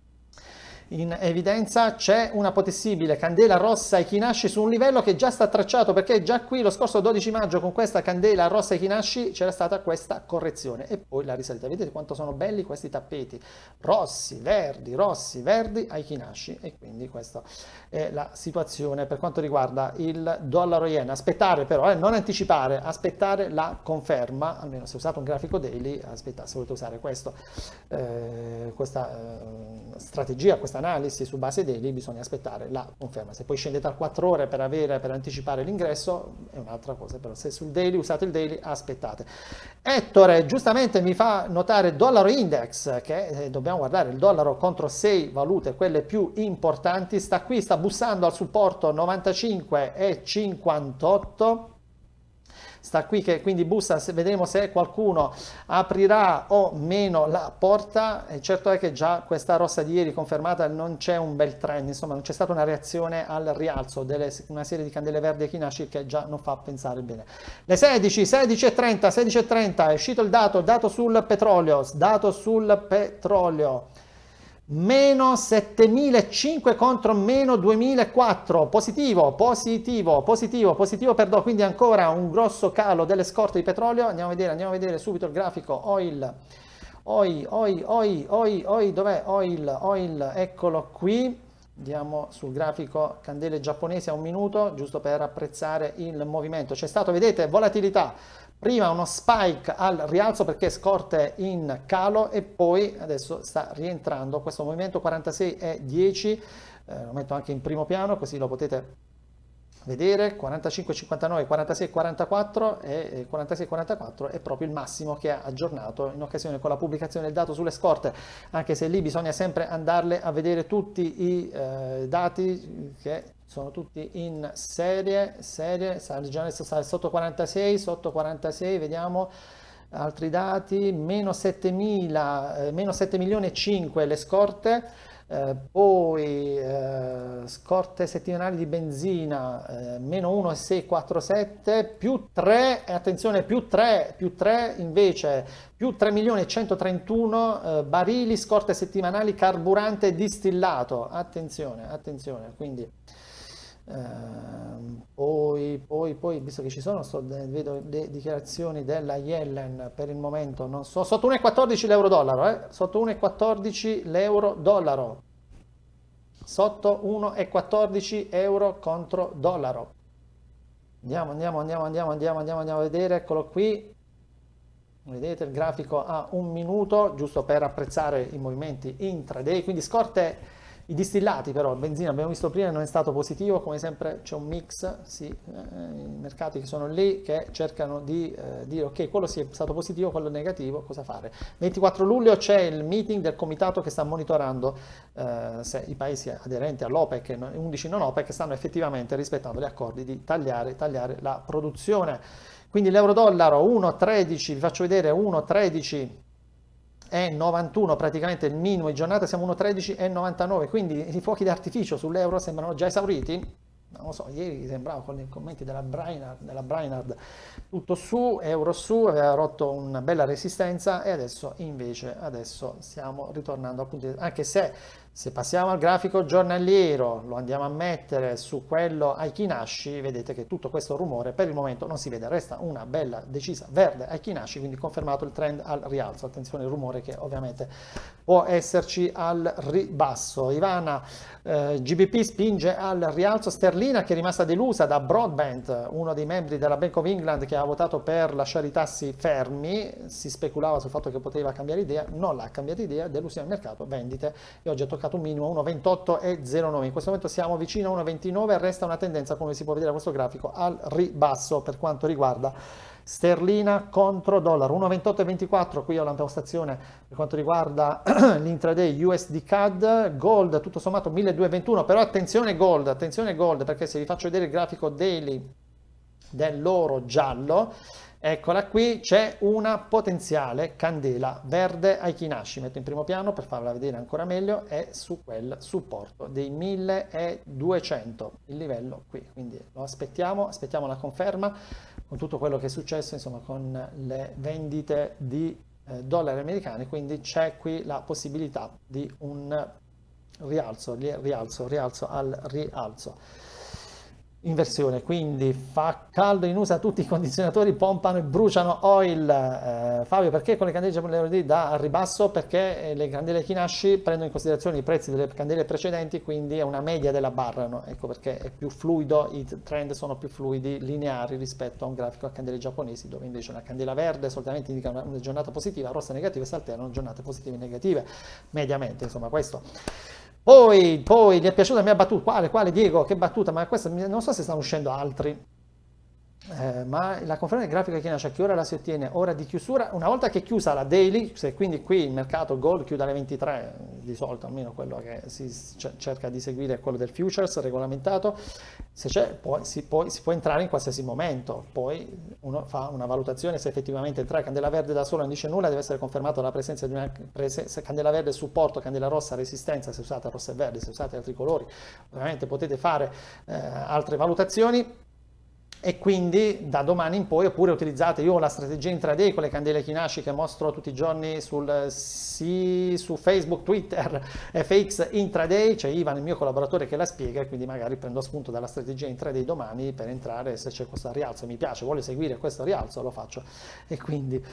in evidenza. C'è una possibile candela rossa Ikinashi su un livello che già sta tracciato, perché già qui lo scorso dodici maggio con questa candela rossa Ikinashi c'era stata questa correzione e poi la risalita. Vedete quanto sono belli questi tappeti rossi, verdi, rossi, verdi a Ikinashi, e quindi questa è la situazione per quanto riguarda il dollaro yen. Aspettare però, eh, non anticipare, aspettare la conferma, almeno se usate un grafico daily, aspettate, se volete usare questo, eh, questa eh, strategia, questa analisi su base daily, bisogna aspettare la conferma. Se poi scendete a quattro ore per, avere, per anticipare l'ingresso è un'altra cosa, però se sul daily usate il daily, aspettate. Ettore giustamente mi fa notare dollaro index, che eh, dobbiamo guardare il dollaro contro sei valute, quelle più importanti, sta qui, sta bussando al supporto novantacinque e cinquantotto. Sta qui che quindi bussa, se vedremo se qualcuno aprirà o meno la porta. E certo è che già questa rossa di ieri confermata non c'è un bel trend, insomma non c'è stata una reazione al rialzo delle una serie di candele verdi Ikinashi che già non fa pensare bene. Le sedici, sedici e trenta, sedici e trenta, è uscito il dato, dato sul petrolio, dato sul petrolio. Meno settemilacinquecento contro meno duemilaquattro, positivo, positivo, positivo, positivo per do, quindi ancora un grosso calo delle scorte di petrolio. Andiamo a vedere, andiamo a vedere subito il grafico oil, oil, oil, oil, oil, oil, dov'è oil, oil, eccolo qui. Andiamo sul grafico candele giapponesi a un minuto, giusto per apprezzare il movimento. C'è stato, vedete, volatilità. Prima uno spike al rialzo perché scorte in calo e poi adesso sta rientrando questo movimento quarantasei e dieci, eh, lo metto anche in primo piano così lo potete vedere quarantacinque cinquantanove, quarantasei quarantaquattro e quarantasei quarantaquattro è proprio il massimo che ha aggiornato in occasione con la pubblicazione del dato sulle scorte, anche se lì bisogna sempre andarle a vedere tutti i eh, dati che sono tutti in serie, serie, già adesso sta sotto quarantasei, sotto quarantasei, vediamo altri dati, meno settemila, eh, meno sette milioni e cinque le scorte. Eh, poi eh, scorte settimanali di benzina eh, meno uno virgola sei quattro sette, più tre, attenzione, più tre, più tre invece, più tre milioni e centotrentuno eh, barili scorte settimanali carburante distillato, attenzione, attenzione, quindi Uh, poi, poi, poi, visto che ci sono, sto, vedo le dichiarazioni della Yellen per il momento, non so, sotto uno virgola quattordici l'euro dollaro, eh? Sotto uno virgola quattordici l'euro dollaro, sotto uno virgola quattordici euro contro dollaro. Andiamo, andiamo, andiamo, andiamo, andiamo, andiamo, andiamo a vedere, eccolo qui. Vedete il grafico a un minuto, giusto per apprezzare i movimenti intraday, quindi scorte. I distillati però, il benzina abbiamo visto prima non è stato positivo, come sempre c'è un mix, sì, eh, i mercati che sono lì che cercano di eh, dire ok, quello sì è stato positivo, quello negativo, cosa fare? ventiquattro luglio c'è il meeting del comitato che sta monitorando eh, se i paesi aderenti all'OPEC e undici non OPEC stanno effettivamente rispettando gli accordi di tagliare, tagliare la produzione. Quindi l'euro dollaro uno virgola tredici, vi faccio vedere uno virgola tredici e novantuno, praticamente il minimo di giornata, siamo uno virgola tredici e novantanove, quindi i fuochi d'artificio sull'euro sembrano già esauriti. Non lo so, ieri sembrava con i commenti della Brainard, della Brainard tutto su, euro su, aveva rotto una bella resistenza e adesso invece adesso stiamo ritornando al punto di... anche se se passiamo al grafico giornaliero, lo andiamo a mettere su quello ai Kinashi, vedete che tutto questo rumore per il momento non si vede, resta una bella decisa verde ai Kinashi, quindi confermato il trend al rialzo. Attenzione al rumore che ovviamente può esserci al ribasso. Ivana, eh, G B P spinge al rialzo, sterlina che è rimasta delusa da Broadbent, uno dei membri della Bank of England che ha votato per lasciare i tassi fermi, si speculava sul fatto che poteva cambiare idea, non l'ha cambiato idea, delusione del mercato, vendite e oggi ha toccato un minimo uno virgola ventotto e zero nove, in questo momento siamo vicino a uno virgola ventinove, resta una tendenza come si può vedere da questo grafico al ribasso per quanto riguarda sterlina contro dollaro, uno virgola ventotto e ventiquattro, qui ho l'impostazione per quanto riguarda l'intraday U S D C A D, gold tutto sommato milleduecentoventuno, però attenzione gold, attenzione gold perché se vi faccio vedere il grafico daily dell'oro giallo, eccola qui, c'è una potenziale candela verde ai Kinashi, metto in primo piano per farla vedere ancora meglio, è su quel supporto dei milleduecento, il livello qui, quindi lo aspettiamo, aspettiamo la conferma con tutto quello che è successo, insomma, con le vendite di eh, dollari americani, quindi c'è qui la possibilità di un rialzo, rialzo, rialzo al rialzo. Inversione, quindi fa caldo in U S A, tutti i condizionatori pompano e bruciano oil. Eh, Fabio, perché con le candele giapponesi da al ribasso? Perché le candele Kinashi prendono in considerazione i prezzi delle candele precedenti, quindi è una media della barra, no? Ecco perché è più fluido, i trend sono più fluidi, lineari rispetto a un grafico a candele giapponesi, dove invece una candela verde solitamente indica una, una giornata positiva, rossa negativa e si alternano giornate positive e negative, mediamente, insomma questo. Poi, poi gli è piaciuta la mia battuta, quale, quale Diego, che battuta, ma questa non so se stanno uscendo altri, eh, ma la conferenza grafica Kinashi a che ora la si ottiene? Ora di chiusura, una volta che è chiusa la daily, se quindi qui il mercato gold chiude alle ventitré, di solito almeno quello che si cerca di seguire è quello del futures regolamentato, se c'è poi si, può, si può entrare in qualsiasi momento, poi uno fa una valutazione se effettivamente entrare candela verde da sola non dice nulla, deve essere confermato la presenza di una presenza, candela verde supporto, candela rossa resistenza, se usate rossa e verde, se usate altri colori, ovviamente potete fare eh, altre valutazioni. E quindi da domani in poi, oppure utilizzate, io ho la strategia intraday con le candele Kinashi che mostro tutti i giorni sul, sì, su Facebook, Twitter, F X intraday, c'è Ivan, il mio collaboratore, che la spiega, e quindi magari prendo spunto dalla strategia intraday domani per entrare se c'è questo rialzo, mi piace, voglio seguire questo rialzo, lo faccio. E quindi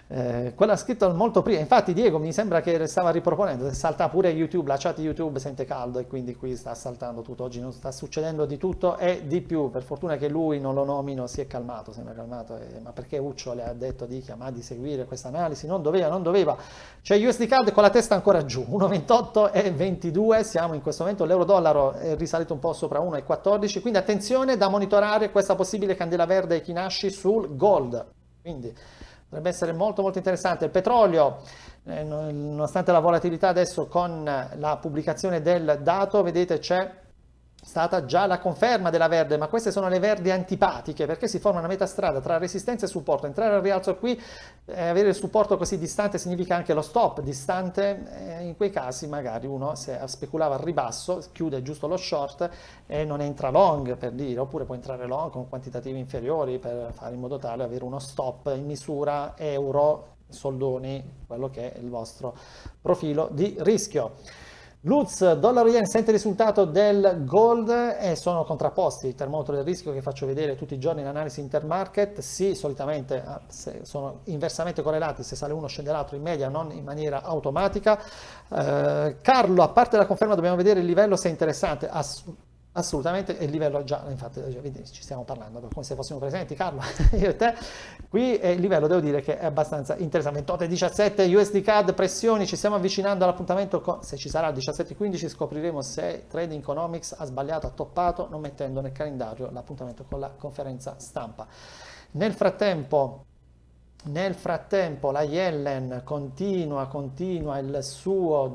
Eh, quello ha scritto molto prima, infatti Diego mi sembra che stava riproponendo, salta pure YouTube, la chat YouTube sente caldo e quindi qui sta saltando tutto, oggi non sta succedendo di tutto e di più, per fortuna che lui non lo nomino, si è calmato, sembra calmato, eh, ma perché Uccio le ha detto di chiamare, di seguire questa analisi, non doveva, non doveva, c'è U S D C A D con la testa ancora giù, uno virgola ventotto e ventidue, siamo in questo momento, l'euro dollaro è risalito un po' sopra uno virgola quattordici, quindi attenzione da monitorare questa possibile candela verde Kinashi sul gold, quindi potrebbe essere molto molto interessante. Il petrolio, eh, nonostante la volatilità adesso con la pubblicazione del dato, vedete c'è stata già la conferma della verde, ma queste sono le verdi antipatiche perché si forma una metà strada tra resistenza e supporto. Entrare al rialzo qui, eh, avere il supporto così distante significa anche lo stop distante, eh, in quei casi magari uno se speculava al ribasso chiude giusto lo short e non entra long per dire, oppure può entrare long con quantitativi inferiori per fare in modo tale da avere uno stop in misura euro, soldoni, quello che è il vostro profilo di rischio. Lutz, dollaro yen, sente il risultato del gold e sono contrapposti, il termometro del rischio che faccio vedere tutti i giorni in analisi intermarket, sì, solitamente sono inversamente correlati, se sale uno scende l'altro in media, non in maniera automatica. Eh, Carlo, a parte la conferma dobbiamo vedere il livello se è interessante, Ass assolutamente, il livello già, infatti ci stiamo parlando come se fossimo presenti, Carlo, io e te, qui è il livello, devo dire che è abbastanza interessante, ventotto e diciassette, U S D C A D, pressioni, ci stiamo avvicinando all'appuntamento, se ci sarà il diciassette e quindici scopriremo se Trading Economics ha sbagliato, ha toppato, non mettendo nel calendario l'appuntamento con la conferenza stampa. Nel frattempo, Nel frattempo la Yellen continua, continua il suo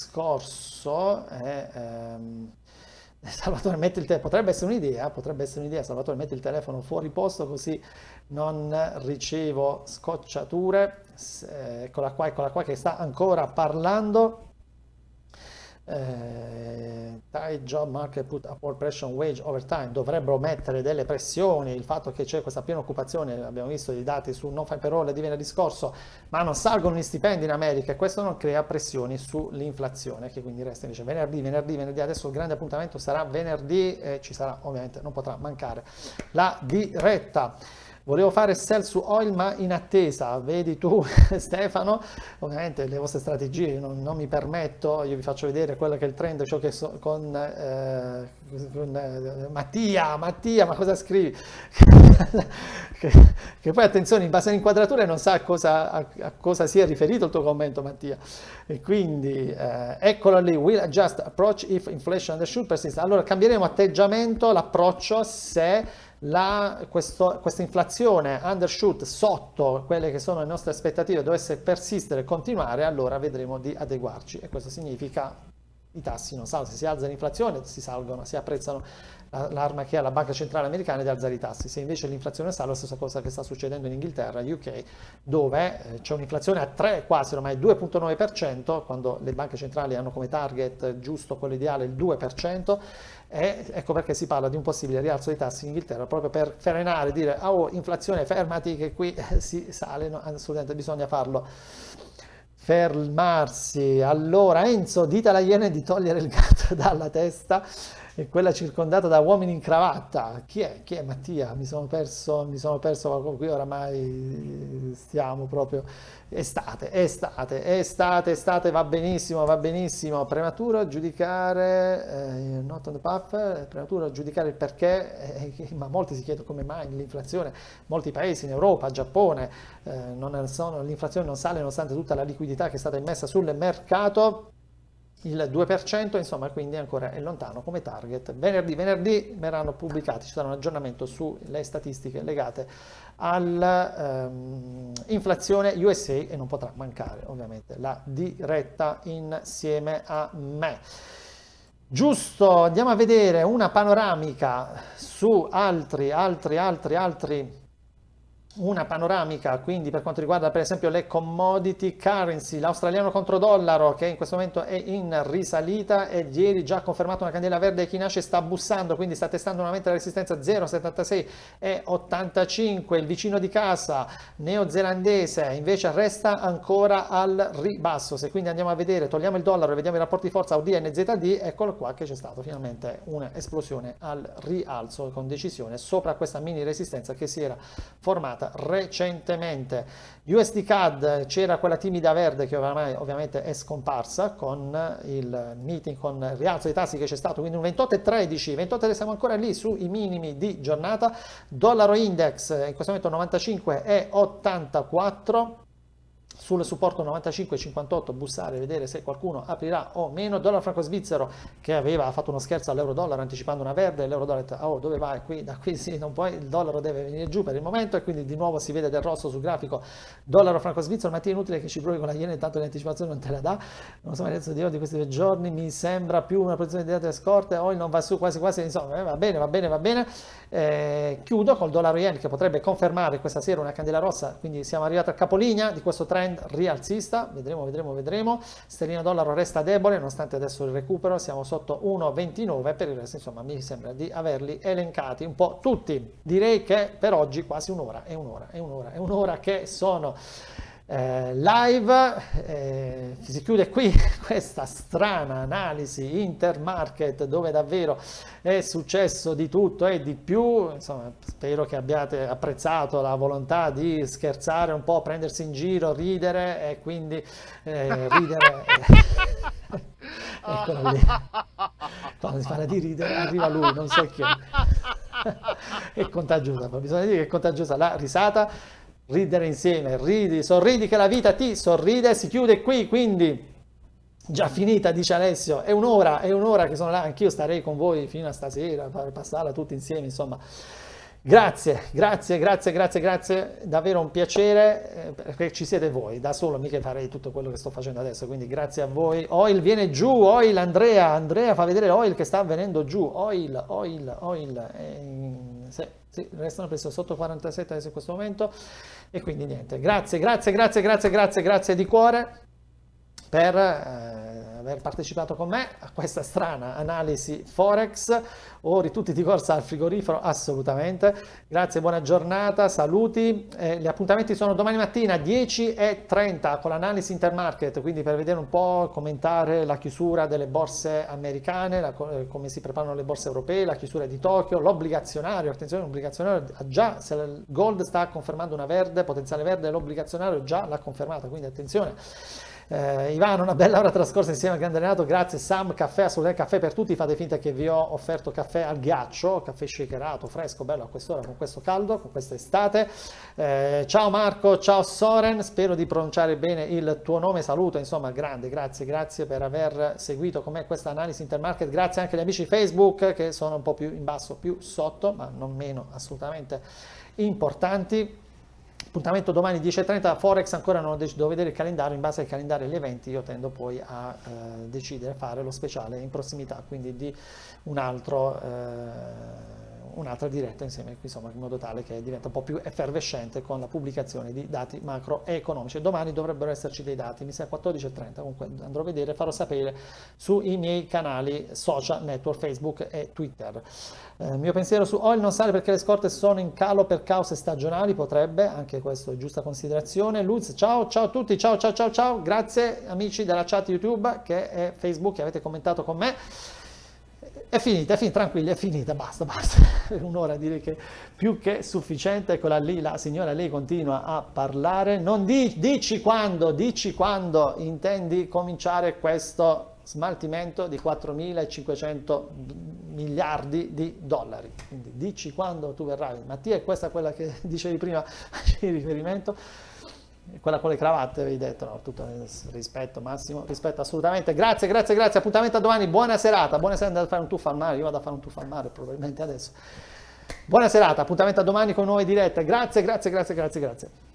discorso e, ehm, Salvatore metti il telefono, potrebbe essere un'idea, potrebbe essere un'idea, Salvatore metti il telefono fuori posto così non ricevo scocciature, eccola qua, eccola qua che sta ancora parlando. Eh, tight job market put upward pressure on wage over time, dovrebbero mettere delle pressioni, il fatto che c'è questa piena occupazione, abbiamo visto i dati su non fai per ore di venerdì scorso, ma non salgono gli stipendi in America e questo non crea pressioni sull'inflazione che quindi resta invece venerdì, venerdì, venerdì, adesso il grande appuntamento sarà venerdì e ci sarà ovviamente, non potrà mancare la diretta. Volevo fare sell su oil ma in attesa, vedi tu Stefano, ovviamente le vostre strategie non, non mi permetto, io vi faccio vedere quello che è il trend, ciò che so, con, eh, con eh, Mattia, Mattia, ma cosa scrivi? che, che poi attenzione, in base all'inquadratura non sa a cosa, a, a cosa sia riferito il tuo commento Mattia, e quindi eh, eccolo lì, will adjust approach if inflation undershoot persist, allora cambieremo atteggiamento, l'approccio se La, questo, questa inflazione undershoot sotto quelle che sono le nostre aspettative dovesse persistere e continuare, allora vedremo di adeguarci e questo significa i tassi non salgono, se si alza l'inflazione si salgono, si apprezzano l'arma che ha la banca centrale americana di alzare i tassi, se invece l'inflazione sale la stessa cosa che sta succedendo in Inghilterra, U K, dove c'è un'inflazione a tre quasi ormai due virgola nove per cento, quando le banche centrali hanno come target giusto quello ideale il due per cento, e ecco perché si parla di un possibile rialzo dei tassi in Inghilterra, proprio per frenare, dire oh inflazione fermati che qui si sale, no, assolutamente bisogna farlo. Fermarsi. Allora Enzo, dite alla Iene di togliere il gatto dalla testa e quella circondata da uomini in cravatta. Chi è? Chi è Mattia? Mi sono perso, mi sono perso qui oramai stiamo proprio estate, estate, estate, estate, va benissimo, va benissimo. Prematuro giudicare, eh, not on the path, prematuro giudicare il perché, eh, ma molti si chiedono come mai l'inflazione, molti paesi in Europa, Giappone, eh, non sono, l'inflazione non sale nonostante tutta la liquidità che è stata immessa sul mercato. Il due per cento, insomma, quindi ancora è lontano come target. Venerdì, venerdì verranno pubblicati, ci sarà un aggiornamento sulle statistiche legate all'inflazione um, U S A e non potrà mancare ovviamente la diretta insieme a me. Giusto, andiamo a vedere una panoramica su altri, altri, altri, altri una panoramica quindi per quanto riguarda per esempio le commodity currency, l'australiano contro dollaro che in questo momento è in risalita e ieri già ha confermato una candela verde che nasce, sta bussando, quindi sta testando nuovamente la resistenza zero virgola settantasei e ottantacinque, il vicino di casa neozelandese invece resta ancora al ribasso. Se quindi andiamo a vedere, togliamo il dollaro e vediamo i rapporti di forza U D N Z D, eccolo qua che c'è stato finalmente un'esplosione al rialzo con decisione sopra questa mini resistenza che si era formata aggiornata recentemente. U S D C A D, c'era quella timida verde che ormai ovviamente è scomparsa con il meeting, con il rialzo dei tassi che c'è stato, quindi un ventotto virgola tredici, ventotto siamo ancora lì sui minimi di giornata. Dollaro index in questo momento novantacinque virgola ottantaquattro. Sul supporto novantacinque virgola cinquantotto, bussare, vedere se qualcuno aprirà o meno. Dollaro franco svizzero che aveva fatto uno scherzo all'euro dollaro anticipando una verde, l'euro dollaro ha detto, oh dove vai qui, da qui sì, non puoi, il dollaro deve venire giù per il momento, e quindi di nuovo si vede del rosso sul grafico. Dollaro franco svizzero, Mattia, inutile che ci provi con la iena, intanto l'anticipazione non te la dà, non so, adesso di, di questi due giorni mi sembra più una posizione di date scorte, oil non va su quasi quasi, insomma eh, va bene, va bene, va bene. Eh, chiudo col dollaro yen che potrebbe confermare questa sera una candela rossa, quindi siamo arrivati al capolinea di questo trend rialzista, vedremo, vedremo, vedremo. Sterlina dollaro resta debole nonostante adesso il recupero, siamo sotto uno virgola ventinove, per il resto insomma mi sembra di averli elencati un po' tutti. Direi che per oggi quasi un'ora, è un'ora, è un'ora, è un'ora che sono Eh, live, eh, si chiude qui questa strana analisi intermarket dove davvero è successo di tutto e di più. Insomma, spero che abbiate apprezzato la volontà di scherzare un po', prendersi in giro, ridere e quindi eh, ridere. Eccolo lì, quando si parla di ridere arriva lui, non so chi è contagiosa, bisogna dire che è contagiosa la risata. Ridere insieme, ridi, sorridi che la vita ti sorride, si chiude qui, quindi già finita, dice Alessio, è un'ora, è un'ora che sono là, anch'io starei con voi fino a stasera, per passarla tutti insieme, insomma. Grazie, grazie, grazie, grazie, grazie, davvero un piacere, eh, perché ci siete voi, da solo mica farei tutto quello che sto facendo adesso, quindi grazie a voi. Oil viene giù, Oil, Andrea, Andrea fa vedere Oil che sta venendo giù, Oil, Oil, Oil, eh, sì, sì, restano preso sotto quarantasette adesso in questo momento, e quindi niente, grazie, grazie, grazie, grazie, grazie, grazie di cuore per eh, aver partecipato con me a questa strana analisi Forex. Ori tutti di corsa al frigorifero, assolutamente. Grazie, buona giornata, saluti. Eh, gli appuntamenti sono domani mattina dieci e trenta con l'analisi intermarket, quindi per vedere un po', commentare la chiusura delle borse americane, la, come si preparano le borse europee, la chiusura di Tokyo, l'obbligazionario, attenzione, l'obbligazionario già, se il gold sta confermando una verde, potenziale verde, l'obbligazionario già l'ha confermata, quindi attenzione. Eh, Ivano, una bella ora trascorsa insieme al grande Renato, grazie. Sam, caffè, assolutamente caffè per tutti, fate finta che vi ho offerto caffè al ghiaccio, caffè shakerato, fresco, bello a quest'ora, con questo caldo, con questa estate. Eh, ciao Marco, ciao Soren, spero di pronunciare bene il tuo nome, saluto, insomma, grande, grazie, grazie per aver seguito con me questa analisi intermarket, grazie anche agli amici Facebook che sono un po' più in basso, più sotto, ma non meno assolutamente importanti. Appuntamento domani dieci e trenta, Forex ancora non ho deciso, devo vedere il calendario, in base al calendario e agli eventi io tendo poi a eh, decidere fare lo speciale in prossimità, quindi di un altro, eh, un'altra diretta insieme, insomma, in modo tale che diventa un po' più effervescente con la pubblicazione di dati macroeconomici. Domani dovrebbero esserci dei dati, mi sa quattordici e trenta, comunque andrò a vedere, farò sapere sui miei canali social network, Facebook e Twitter. Eh, mio pensiero su Oil non sale perché le scorte sono in calo per cause stagionali, potrebbe, anche questo è giusta considerazione. Luz, ciao, ciao a tutti, ciao, ciao, ciao, ciao, grazie amici della chat YouTube che è Facebook che avete commentato con me. È finita, è finita, tranquilli, è finita, basta, basta, un'ora direi che più che sufficiente. Quella lì, la signora, lei continua a parlare, non di, dici quando, dici quando intendi cominciare questo smaltimento di quattromilacinquecento miliardi di dollari, quindi dici quando tu verrai. Mattia, è questa quella che dicevi prima, di riferimento? Quella con le cravatte avevi detto, no, tutto rispetto, massimo rispetto, assolutamente. Grazie, grazie, grazie, appuntamento a domani, buona serata, buona serata, andate a fare un tuffo al mare, io vado a fare un tuffo al mare probabilmente adesso. Buona serata, appuntamento a domani con nuove dirette, grazie, grazie, grazie, grazie, grazie.